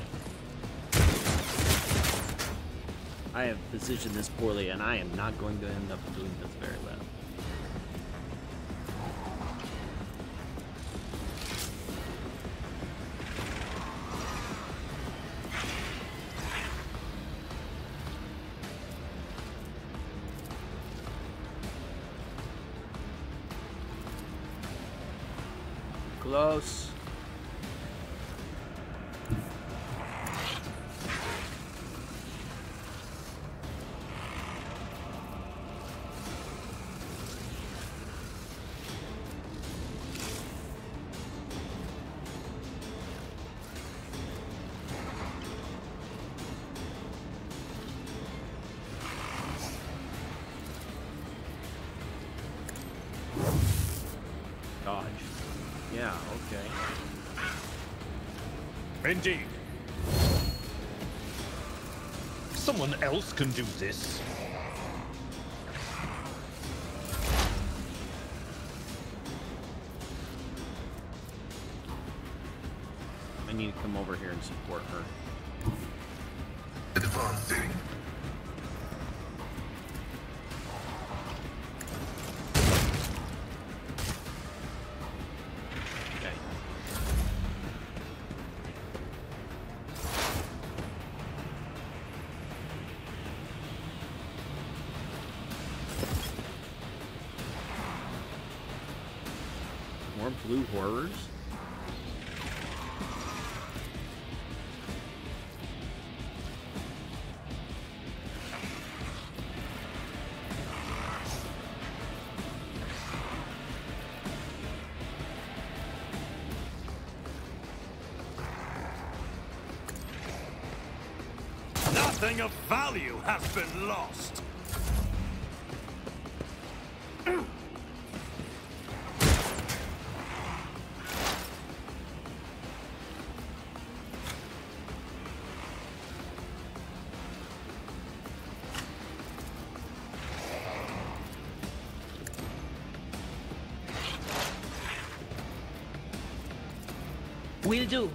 I have positioned this poorly, and I am not going to end up doing this very well. Close. Dodge. Yeah, okay. Indeed. Someone else can do this. I need to come over here and support her. Advancing. Okay. More blue horrors? Nothing of value has been lost. Will do.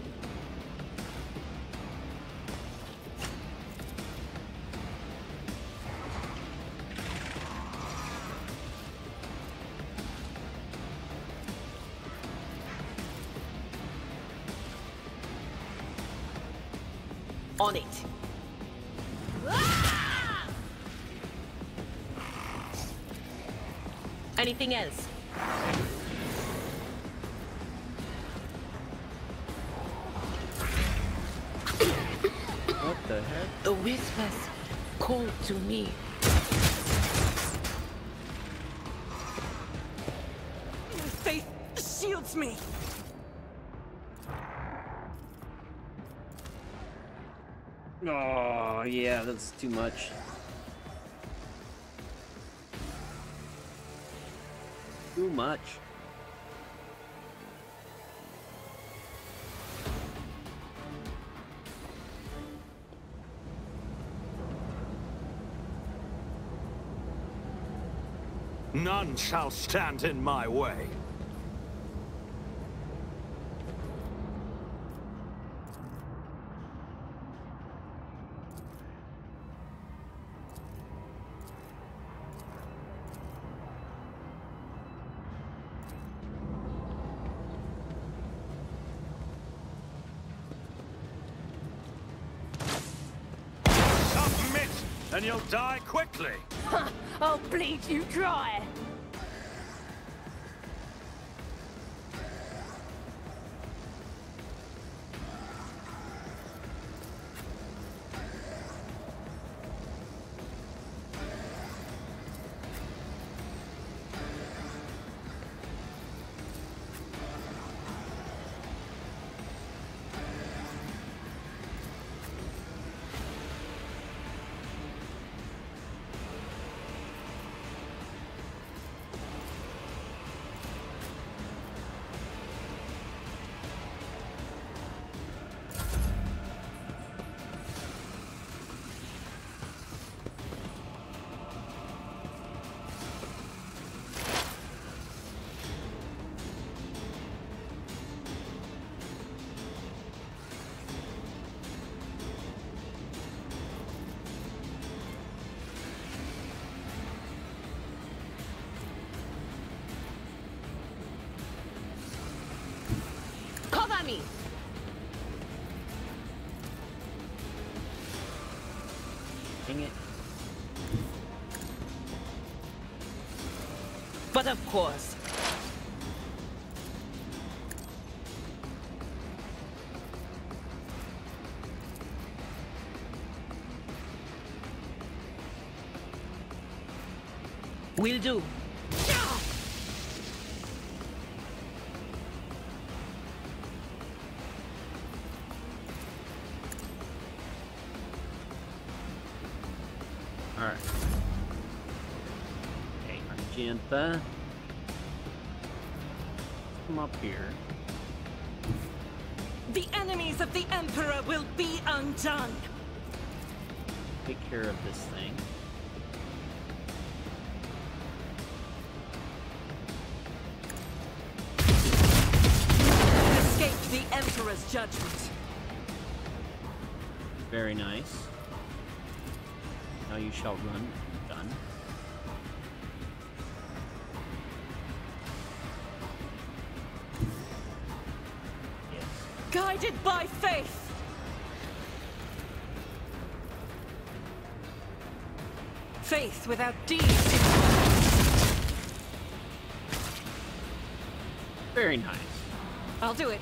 On it. Anything else? What the heck? The whispers call to me. My faith shields me. Oh, yeah, that's too much. Too much. None shall stand in my way. Submit, and you'll die quickly. I'll bleed you dry. Cover me. Dang it. But of course. Will do. Alright. Okay, Argenta. Come up here. The enemies of the Emperor will be undone. Take care of this thing. Escape the Emperor's judgment. Very nice. Now you shall run. Done. Yes. Guided by faith. Faith without deeds. Very nice. I'll do it.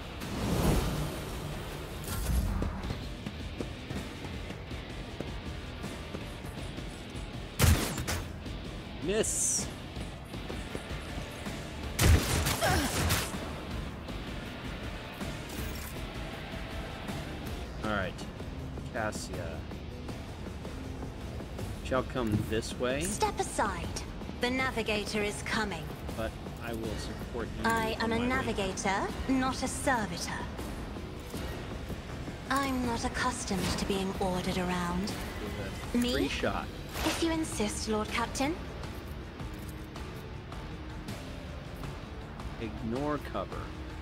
Miss. All right, Cassia. Shall come this way. Step aside. The navigator is coming. But I will support you. I am on a my way. navigator, not a servitor. I'm not accustomed to being ordered around. With a Me? Free shot. If you insist, Lord Captain. Ignore cover.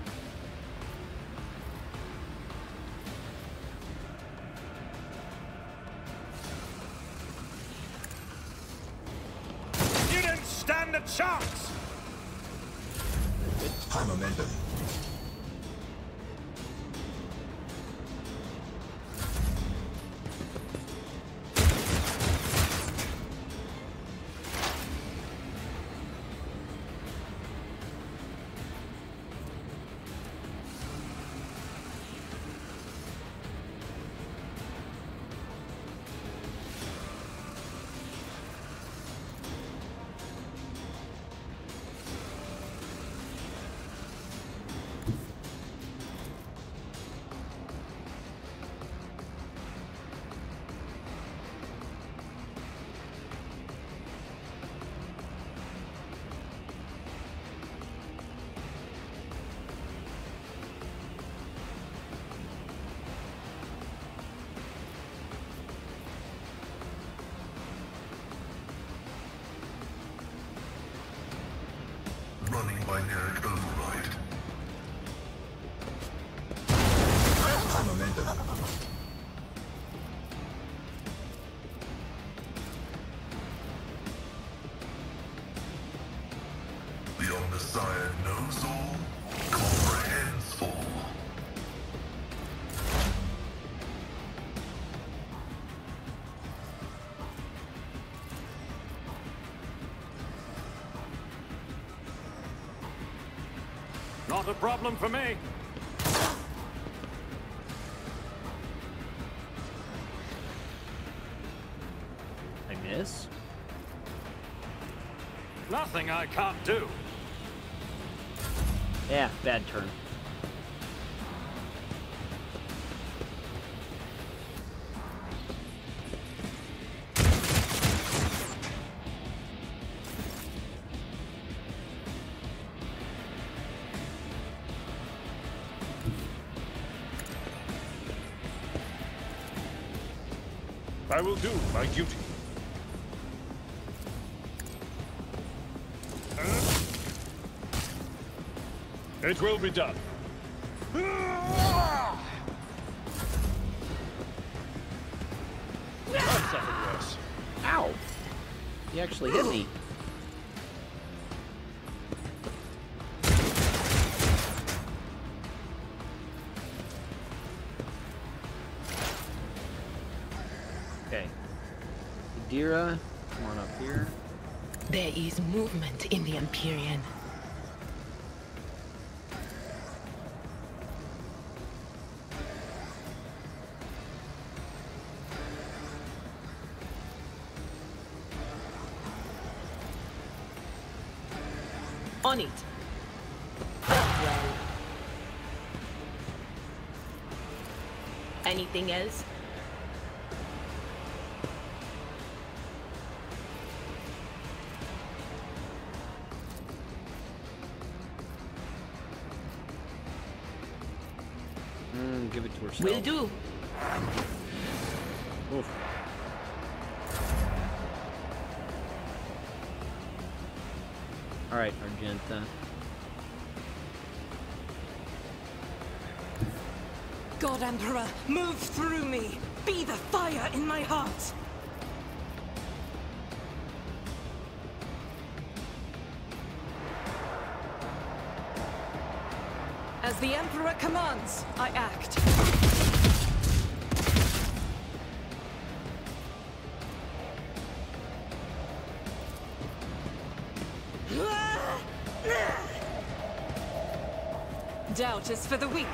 You didn't stand a chance! High momentum. Running binary override. High momentum. The Omnissiah knows all, comprehends all. Not a problem for me. I miss. Nothing I can't do. Yeah, bad turn. I will do my duty. It will be done. I've suffered worse. Ow! He actually hit me. Okay. Adira, come on up here. There is movement in the Empyrean. On it. Well. Anything else? Mm, give it to herself. Will do. Oof. All right, Argenta. God Emperor, move through me. Be the fire in my heart. As the Emperor commands, I act. Doubt is for the weak.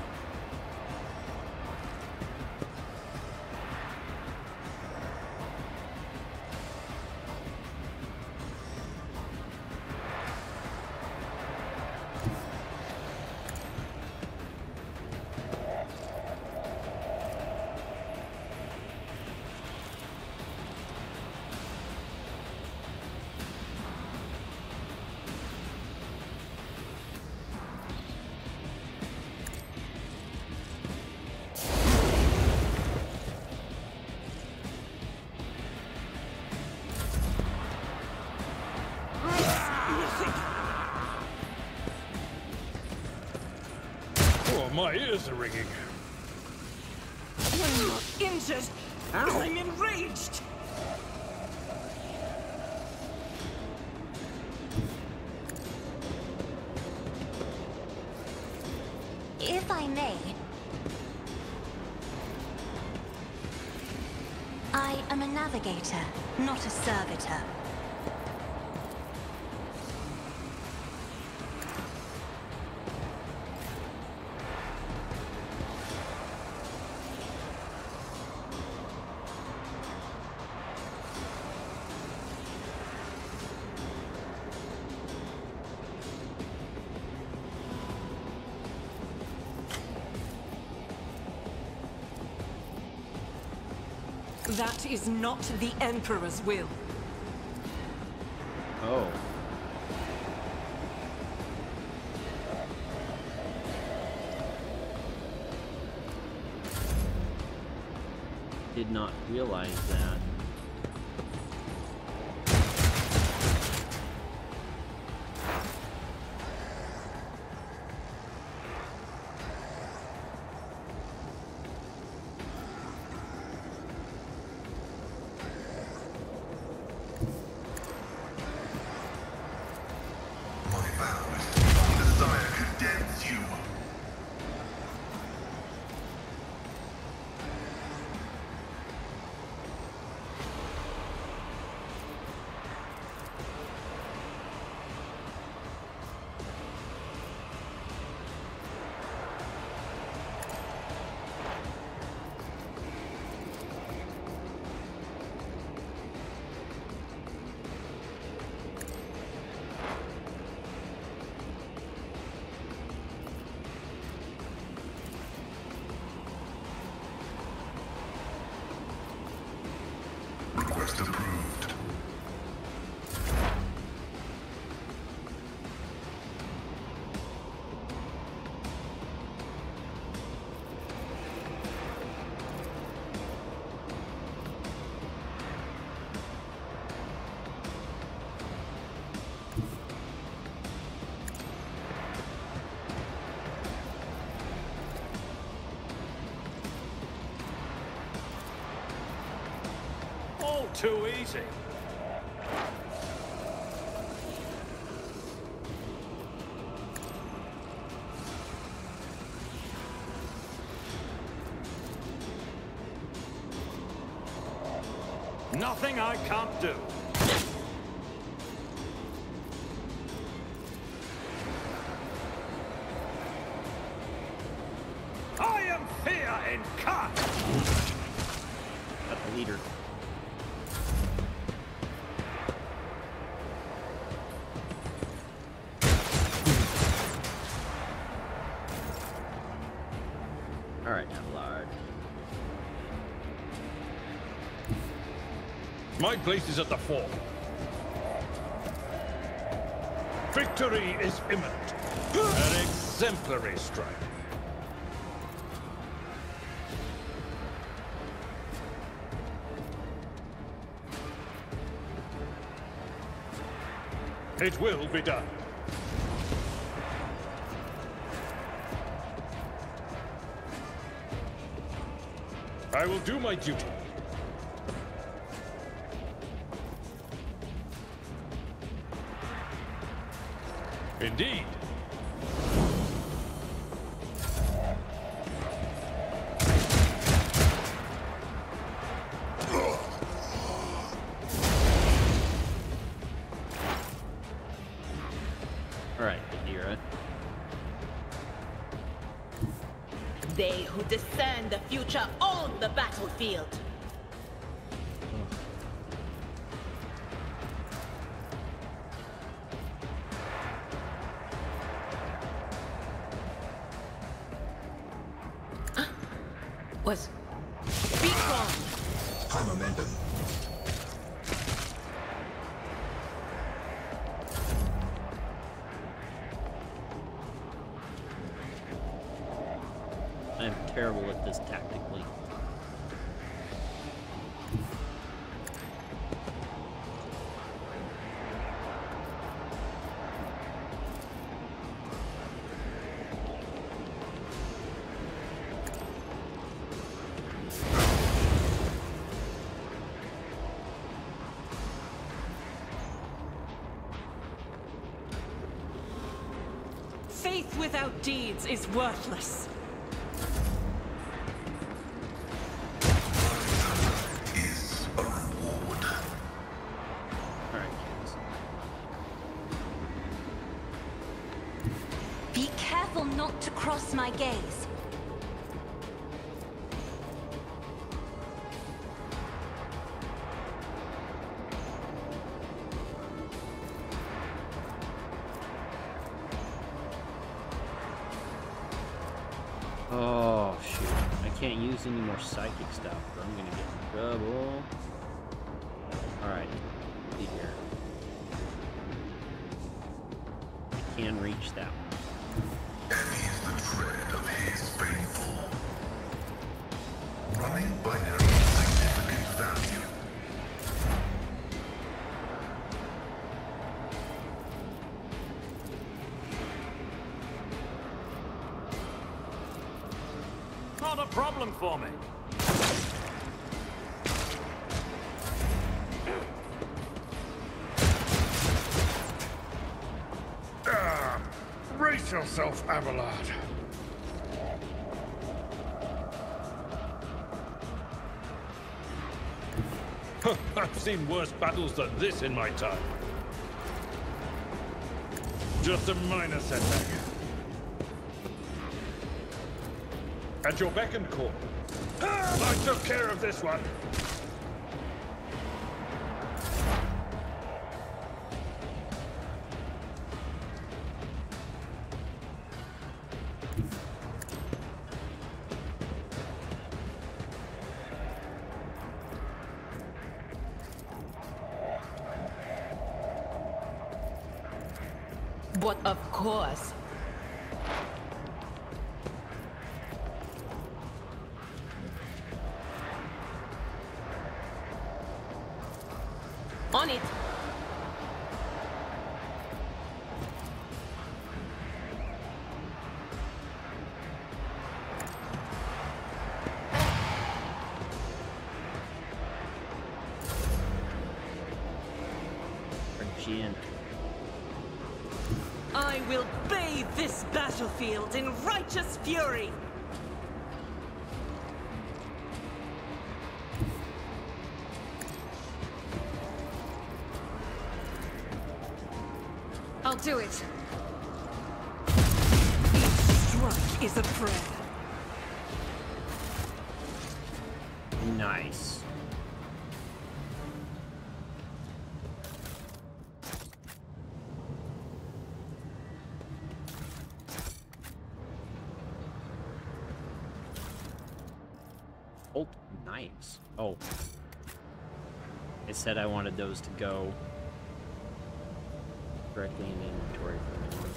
My ears are ringing. I'm not injured. Ow. I'm enraged. If I may, I am a navigator, not a servitor. That is not the Emperor's will. Oh. Did not realize that. Request approved. Too easy. Nothing I can't do. I am fear incarnate. Got the leader. My place is at the fore. Victory is imminent. An exemplary strike. It will be done. I will do my duty. Indeed. All right, Adira. They who discern the future own the battlefield. Was be gone. High momentum. I'm terrible at this tactically. Faith without deeds is worthless. Is a reward. Alright, kids. Be careful not to cross my gaze. Oh, shoot. I can't use any more psychic stuff, or I'm gonna get in trouble. Alright, be here. I can reach that one. And he's the tread of his faithful. Running binary significant value. Not a problem for me. Ah, brace yourself, Abelard. I've seen worse battles than this in my time. Just a minor setback. At your beck and call. Ah, I took care of this one. But of course. On it. Gin. I will bathe this battlefield in righteous fury. I'll do it. Each strike is a prayer. Nice. Bolt knives. Oh. It said I wanted those to go directly in inventory for anyone.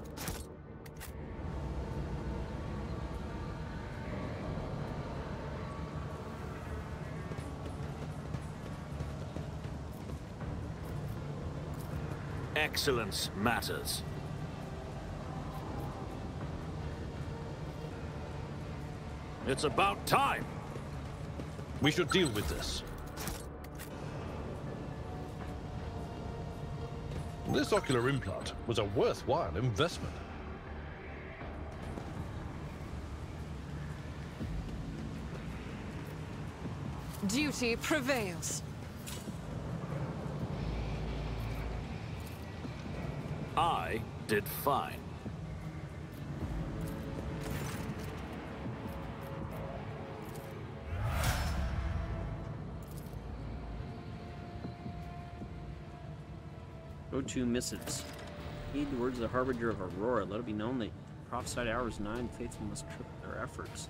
Excellence matters. It's about time. We should deal with this. This ocular implant was a worthwhile investment. Duty prevails. I did fine. two missives. Heed the words of the harbinger of Aurora. Let it be known that prophesied hour is nigh, and faithful must triple their efforts.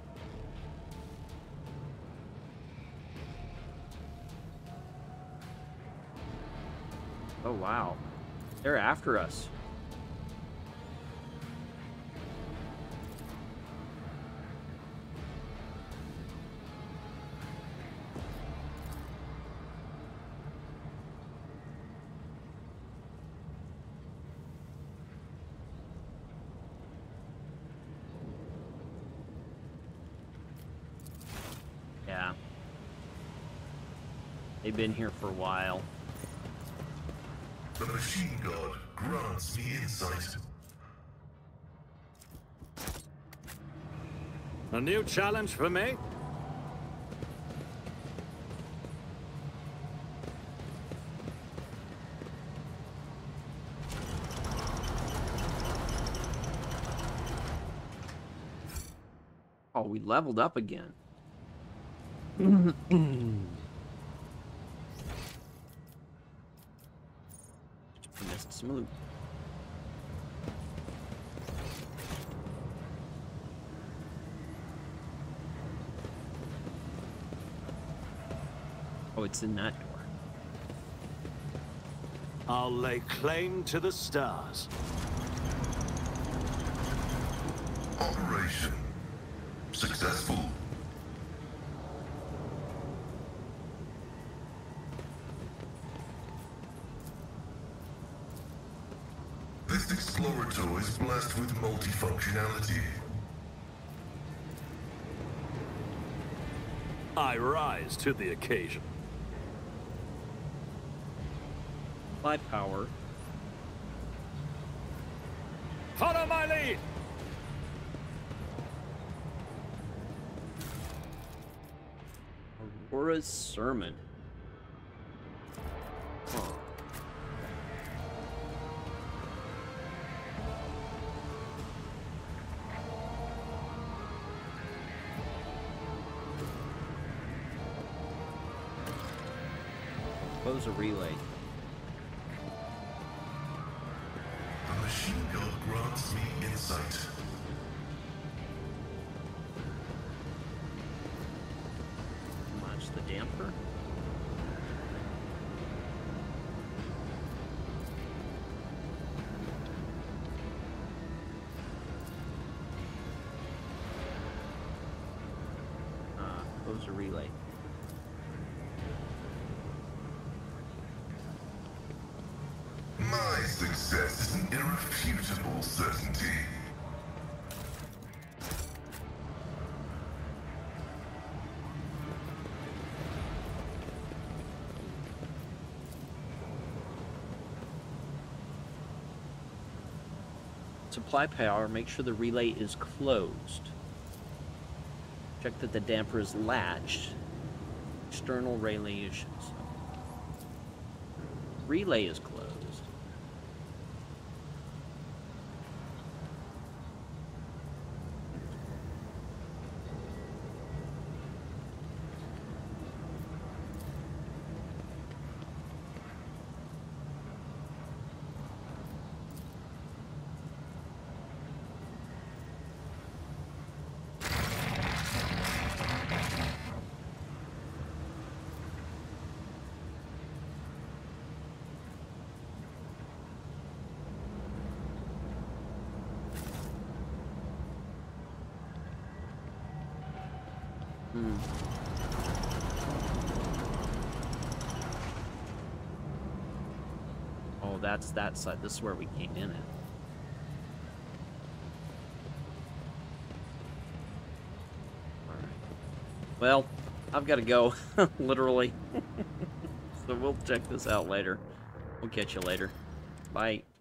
Oh wow, they're after us. Yeah. They've been here for a while. The machine god grants me insight. A new challenge for me? Oh, we leveled up again. Missed smooth. Oh, it's in that door. I'll lay claim to the stars. Operation successful. This explorator is blessed with multifunctionality. I rise to the occasion. Fly power. Follow my lead! Aurora's sermon. Huh. Close a relay. The machine god grants me insight. Launch the damper. Ah, close a relay. My success is an irrefutable certainty. Supply power, make sure the relay is closed. Check that the damper is latched. External relay issues. Relay is closed. Hmm. Oh, that's that side. This is where we came in at. Alright. Well, I've got to go, literally. So we'll check this out later. We'll catch you later. Bye.